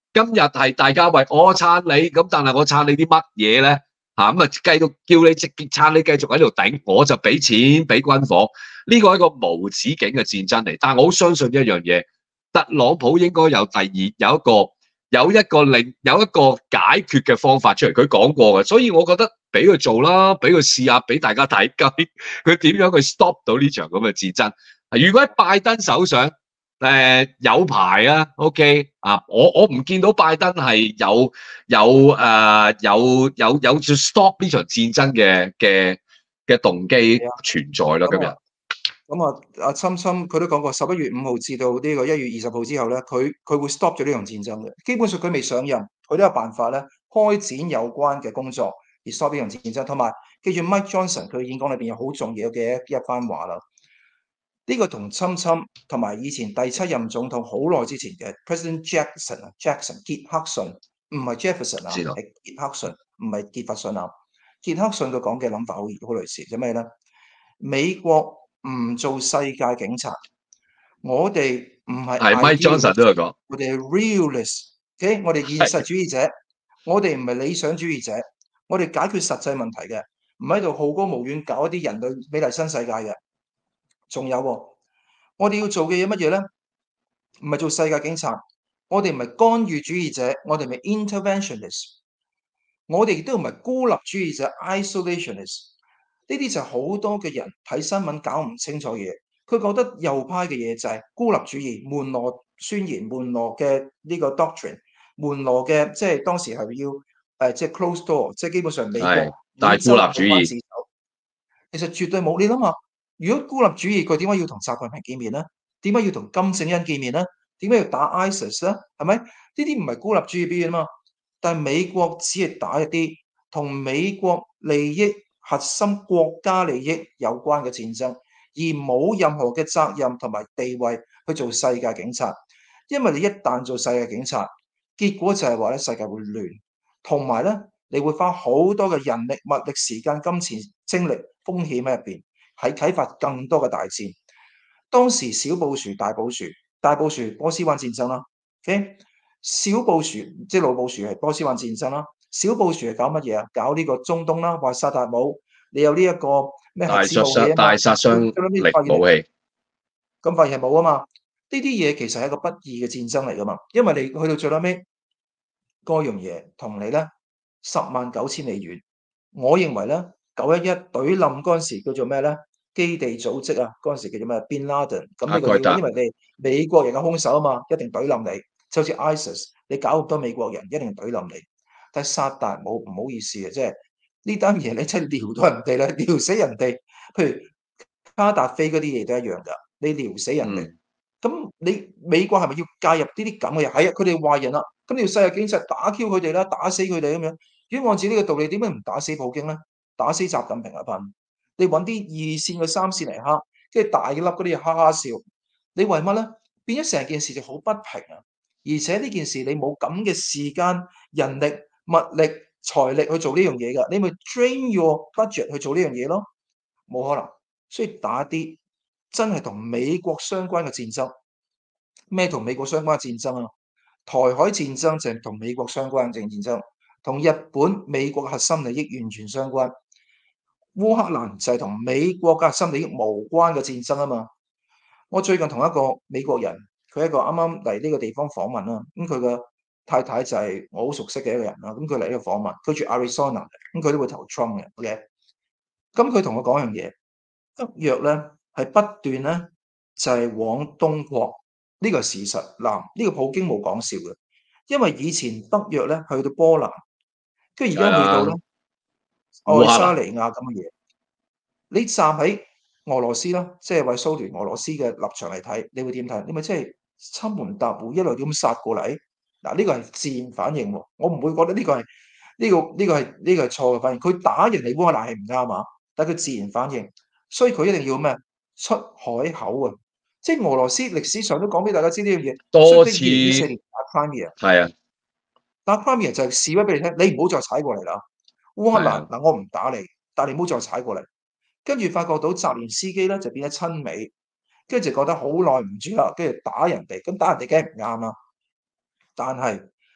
今日係大家為我撐你，咁但係我撐你啲乜嘢咧？咁啊繼續叫你直接撐你繼續喺度頂，我就俾錢俾軍火，呢個係一個無止境嘅戰爭嚟。但係我好相信一樣嘢，特朗普應該有一個解決嘅方法出嚟，佢講過嘅，所以我覺得俾佢做啦，俾佢試下，俾大家睇究竟佢點樣去 stop 到呢場咁嘅戰爭。如果喺拜登手上，有排啊，OK 啊，我唔見到拜登係有 stop 呢場戰爭嘅動機係啊， 存在咯，今日。 阿侵佢都講過11月5號至到呢個1月20號之後咧，佢會 stop 咗呢場戰爭嘅。基本上佢未上任，佢都有辦法咧開展有關嘅工作而 stop 呢場戰爭。同埋記住 Mike Johnson 佢演講裏邊有好重要嘅一番話啦。呢個同侵同埋以前第7任總統好耐之前嘅 President Jackson 傑克遜，唔係 Jefferson 啊， 知道係傑克遜，唔係傑弗遜啊。傑克遜佢講嘅諗法好類似，就咩咧？美國唔做世界警察，我哋唔係係 Mike Johnson 都有 idealist， 講， 我哋係 realist，OK？我哋現實主義者，我哋唔係理想主義者，我哋解決實際問題嘅，唔喺度好高騖遠搞一啲人類美麗新世界嘅。仲有喎，我哋要做嘅嘢乜嘢咧？唔係做世界警察，我哋唔係干預主義者，我哋唔係 interventionist，我哋亦都唔係孤立主義者 isolationist。呢啲就係好多嘅人睇新聞搞唔清楚嘢，佢覺得右派嘅嘢就係孤立主義、門羅宣言、門羅嘅呢個 doctrine、門羅嘅即係當時係要即係 close door，即係基本上美國但係孤立主義， 其實絕對冇。你諗下，如果孤立主義，佢點解要同習近平見面咧？點解要同金正恩見面咧？點解要打 ISIS 咧？係咪？呢啲唔係孤立主義表現啊嘛。但係美國只係打一啲同美國利益、核心國家利益有關嘅戰爭，而冇任何嘅責任同埋地位去做世界警察。因為你一旦做世界警察，結果就係話咧世界會亂，同埋咧你會花好多嘅人力、物力、時間、金錢、精力、風險喺入邊，係啟發更多嘅大戰。當時小布殊、大布殊、波斯灣戰爭啦，OK？小布殊即係老布殊係波斯灣戰爭啦，小布殊係搞乜嘢啊？搞呢個中東啦，話薩達姆你有呢一個咩核子武器啊嘛， 大殺傷力武器， 咁發現係冇啊嘛。呢啲嘢其實係一個不義嘅戰爭嚟噶嘛，因為你去到最尾嗰樣嘢同你咧109000里遠。我認為咧911懟冧嗰陣時叫做咩咧？基地組織啊，嗰陣時叫做咩？Bin Laden，咁呢個要， 阿蓋達因為你美國人嘅兇手啊嘛，一定懟冧你。就好似 ISIS，你搞咁多美國人，一定懟冧你。但係薩達姆唔好意思啊，即係呢單嘢你真係撩到人哋咧，撩死人哋。譬如卡達菲嗰啲嘢都一樣㗎，你撩死人哋。咁你美國係咪要介入呢啲咁嘅嘢？係啊，佢哋壞人啦，咁你要世界警察打 Q 佢哋啦，打死佢哋咁樣。如果按照呢個道理，點解唔打死普京咧？打死習近平啊班？你揾啲二線嘅三線嚟蝦，跟住大粒嗰啲哈哈笑，你為乜咧？變咗成件事就好不平啊！而且呢件事你冇咁嘅時間、人力、物力、財力去做呢樣嘢㗎，你咪 drain your budget 去做呢樣嘢咯，冇可能。所以打啲真係同美國相關嘅戰爭，咩同美國相關嘅戰爭啊？台海戰爭就係同美國相關嘅戰爭，同日本、美國嘅核心利益完全相關。烏克蘭就係同美國嘅核心利益無關嘅戰爭啊嘛。我最近同一個美國人，佢係一個啱啱嚟呢個地方訪問啦，咁佢嘅太太就係我好熟悉嘅一個人啦，咁佢嚟呢個訪問，佢住 Arizona，咁佢都會投 Trump 嘅，OK。咁佢同我講樣嘢，北約咧係不斷咧就係往東擴，呢個係事實。嗱，呢個普京冇講笑嘅，因為以前北約咧去到波蘭，跟住而家去到咧愛沙尼亞咁嘅嘢。你站喺俄羅斯啦，即係為蘇聯俄羅斯嘅立場嚟睇，你會點睇？你咪即係侵門踏戶一路咁殺過嚟？嗱，呢個係自然反應喎，我唔會覺得呢個係錯嘅反應。佢打人哋烏克蘭係唔啱啊，但係佢自然反應，所以佢一定要咩？出海口啊！即係俄羅斯歷史上都講俾大家知呢樣嘢， 多次 2014年打 Crimea， 係啊， 打 Crimea 就係示威俾你聽，你唔好再踩過嚟啦。烏克蘭嗱，我唔打你，但係你唔好再踩過嚟。跟住發覺到澤連斯基咧就變咗親美，跟住就覺得好耐唔住啦，跟住打人哋，咁打人哋梗係唔啱啦。但係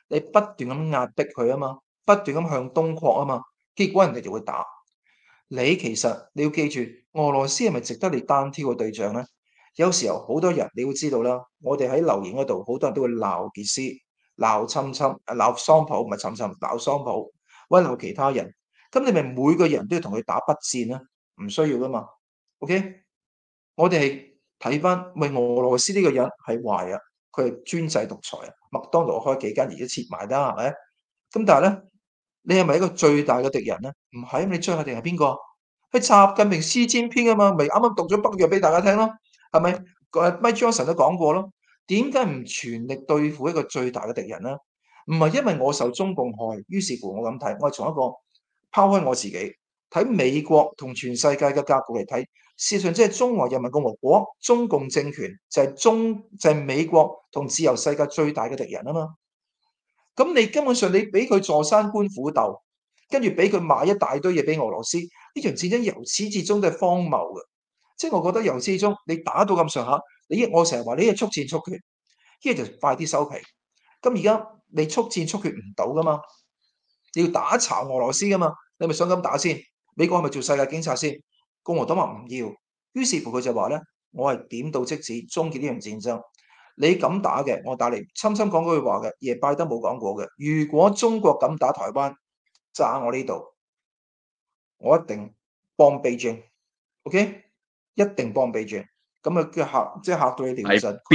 你不斷咁壓迫佢啊嘛，不斷咁向東擴啊嘛，結果人哋就會打。你其實你要記住，俄羅斯係咪值得你單挑嘅對象咧？有時候好多人你會知道啦，我哋喺留言嗰度好多人都會鬧傑斯、鬧侵侵、鬧桑普，唔係侵侵，鬧桑普，或者鬧其他人。咁你咪每個人都要同佢打筆戰啦，唔需要噶嘛。OK，我哋係睇翻，喂，俄羅斯呢個人係壞啊，佢係專制獨裁啊，麥當勞開幾間而家切埋啦，係咪？咁但係咧，你係咪一個最大嘅敵人咧？唔係，你最後敵人係邊個？係習近平詩千篇啊嘛，咪啱啱讀咗北約俾大家聽咯，係咪？Mike Johnson 都講過咯，點解唔全力對付一個最大嘅敵人咧？唔係因為我受中共害，於是乎我咁睇，我係從一個拋開我自己睇美國同全世界嘅格局嚟睇，事實上即係中華人民共和國中共政權就係美國同自由世界最大嘅敵人啊嘛。咁你根本上你俾佢坐山觀虎鬥，跟住俾佢買一大堆嘢俾俄羅斯，呢場戰爭由始至終都係荒謬嘅。即係我覺得由始至終你打到咁上下，我成日話你係速戰速決，一係就快啲收皮。咁而家你速戰速決唔到噶嘛，你要打巢俄羅斯噶嘛，你係咪想咁打先？美國係咪做世界警察先？共和黨話唔要，於是乎佢就話咧，我係點到即止，終結呢場戰爭。你敢打嘅，我打你。侵侵講嗰句話嘅，而拜登冇講過嘅。如果中國敢打台灣，炸我呢度，我一定幫備戰。OK，一定幫備戰。咁啊，即係嚇到你條係神。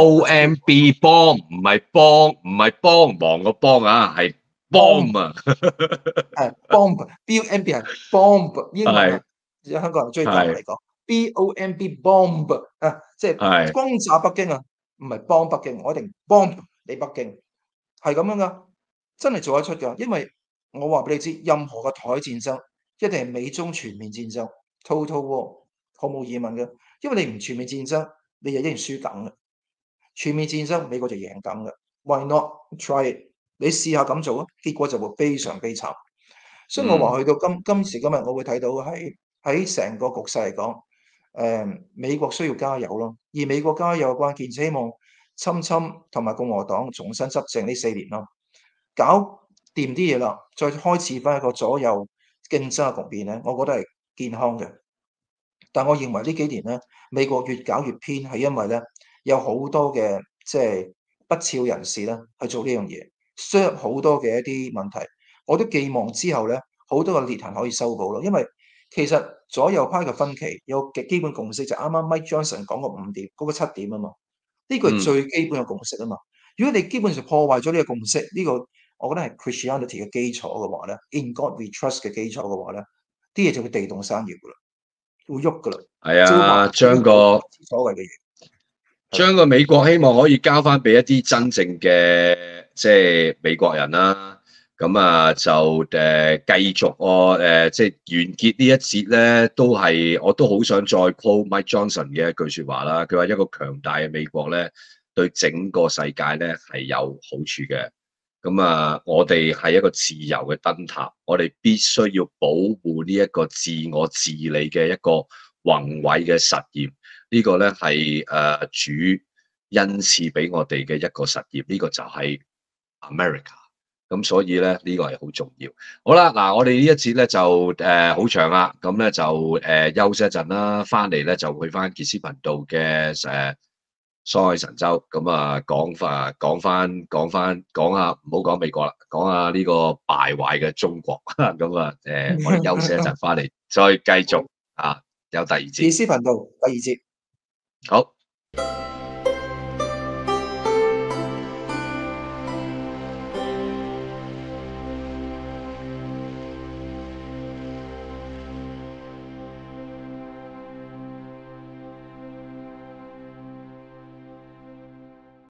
BOMB 幫，唔係幫忙個幫啊，係 bomb 啊， 係 bomb，BOMB 係 bomb 英文啊， 係而家香港人中意當我係嚟講 BOMB bomb 啊，即係係轟炸北京啊，唔係幫北京，我一定幫你北京，係咁樣噶，真係做得出噶。因為我話俾你知，任何嘅台海戰爭一定係美中全面戰爭 ，total war，毫無疑問嘅。因為你唔全面戰爭，你就一定輸梗嘅。全面戰爭，美國就贏梗嘅。Why not try it？你試下咁做啊，結果就會非常悲慘。所以我話去到今時今日，我會睇到喺成個局勢嚟講，美國需要加油咯。而美國加油嘅關鍵，希望侵侵同埋共和黨重新執政呢4年咯，搞掂啲嘢啦，再開始翻一個左右競爭嘅局面咧，我覺得係健康嘅。但我認為呢幾年咧，美國越搞越偏，係因為咧有好多嘅即係不肖人士咧去做呢樣嘢，削入好多嘅一啲問題。我都寄望之後咧，好多嘅裂痕可以修補咯。因為其實左右派嘅分歧有個基本共識，就啱啱 Mike Johnson 講個5點，嗰個7點啊嘛。呢個係最基本嘅共識啊嘛。如果你基本上破壞咗呢個共識，呢個我覺得係 Christianity 嘅基礎嘅話咧，In God We Trust 嘅基礎嘅話咧，啲嘢就會地動山搖噶啦。會喐噶啦， 係啊，將個美國希望可以交翻俾一啲真正嘅即係美國人啦。咁啊就繼續我即係完結呢一節咧，我都好想再 call Mike Johnson 嘅一句説話啦。佢話一個強大嘅美國咧，對整個世界咧係有好處嘅。咁啊，我哋係一個自由嘅燈塔，我哋必須要保護呢一個自我治理嘅一個宏偉嘅實驗。呢個咧係主恩賜俾我哋嘅一個實驗，呢個就係 America。咁所以咧呢個係好重要。好啦，嗱我哋呢一節咧就好長啦，咁咧就休息一陣啦，翻嚟咧就去翻傑斯頻道嘅桑海神州，咁啊講下，唔好講美國啦，講下呢個敗壞嘅中國。咁啊我哋休息一陣，翻嚟再繼續啊，有第二節。 傑斯頻道第2節。 好。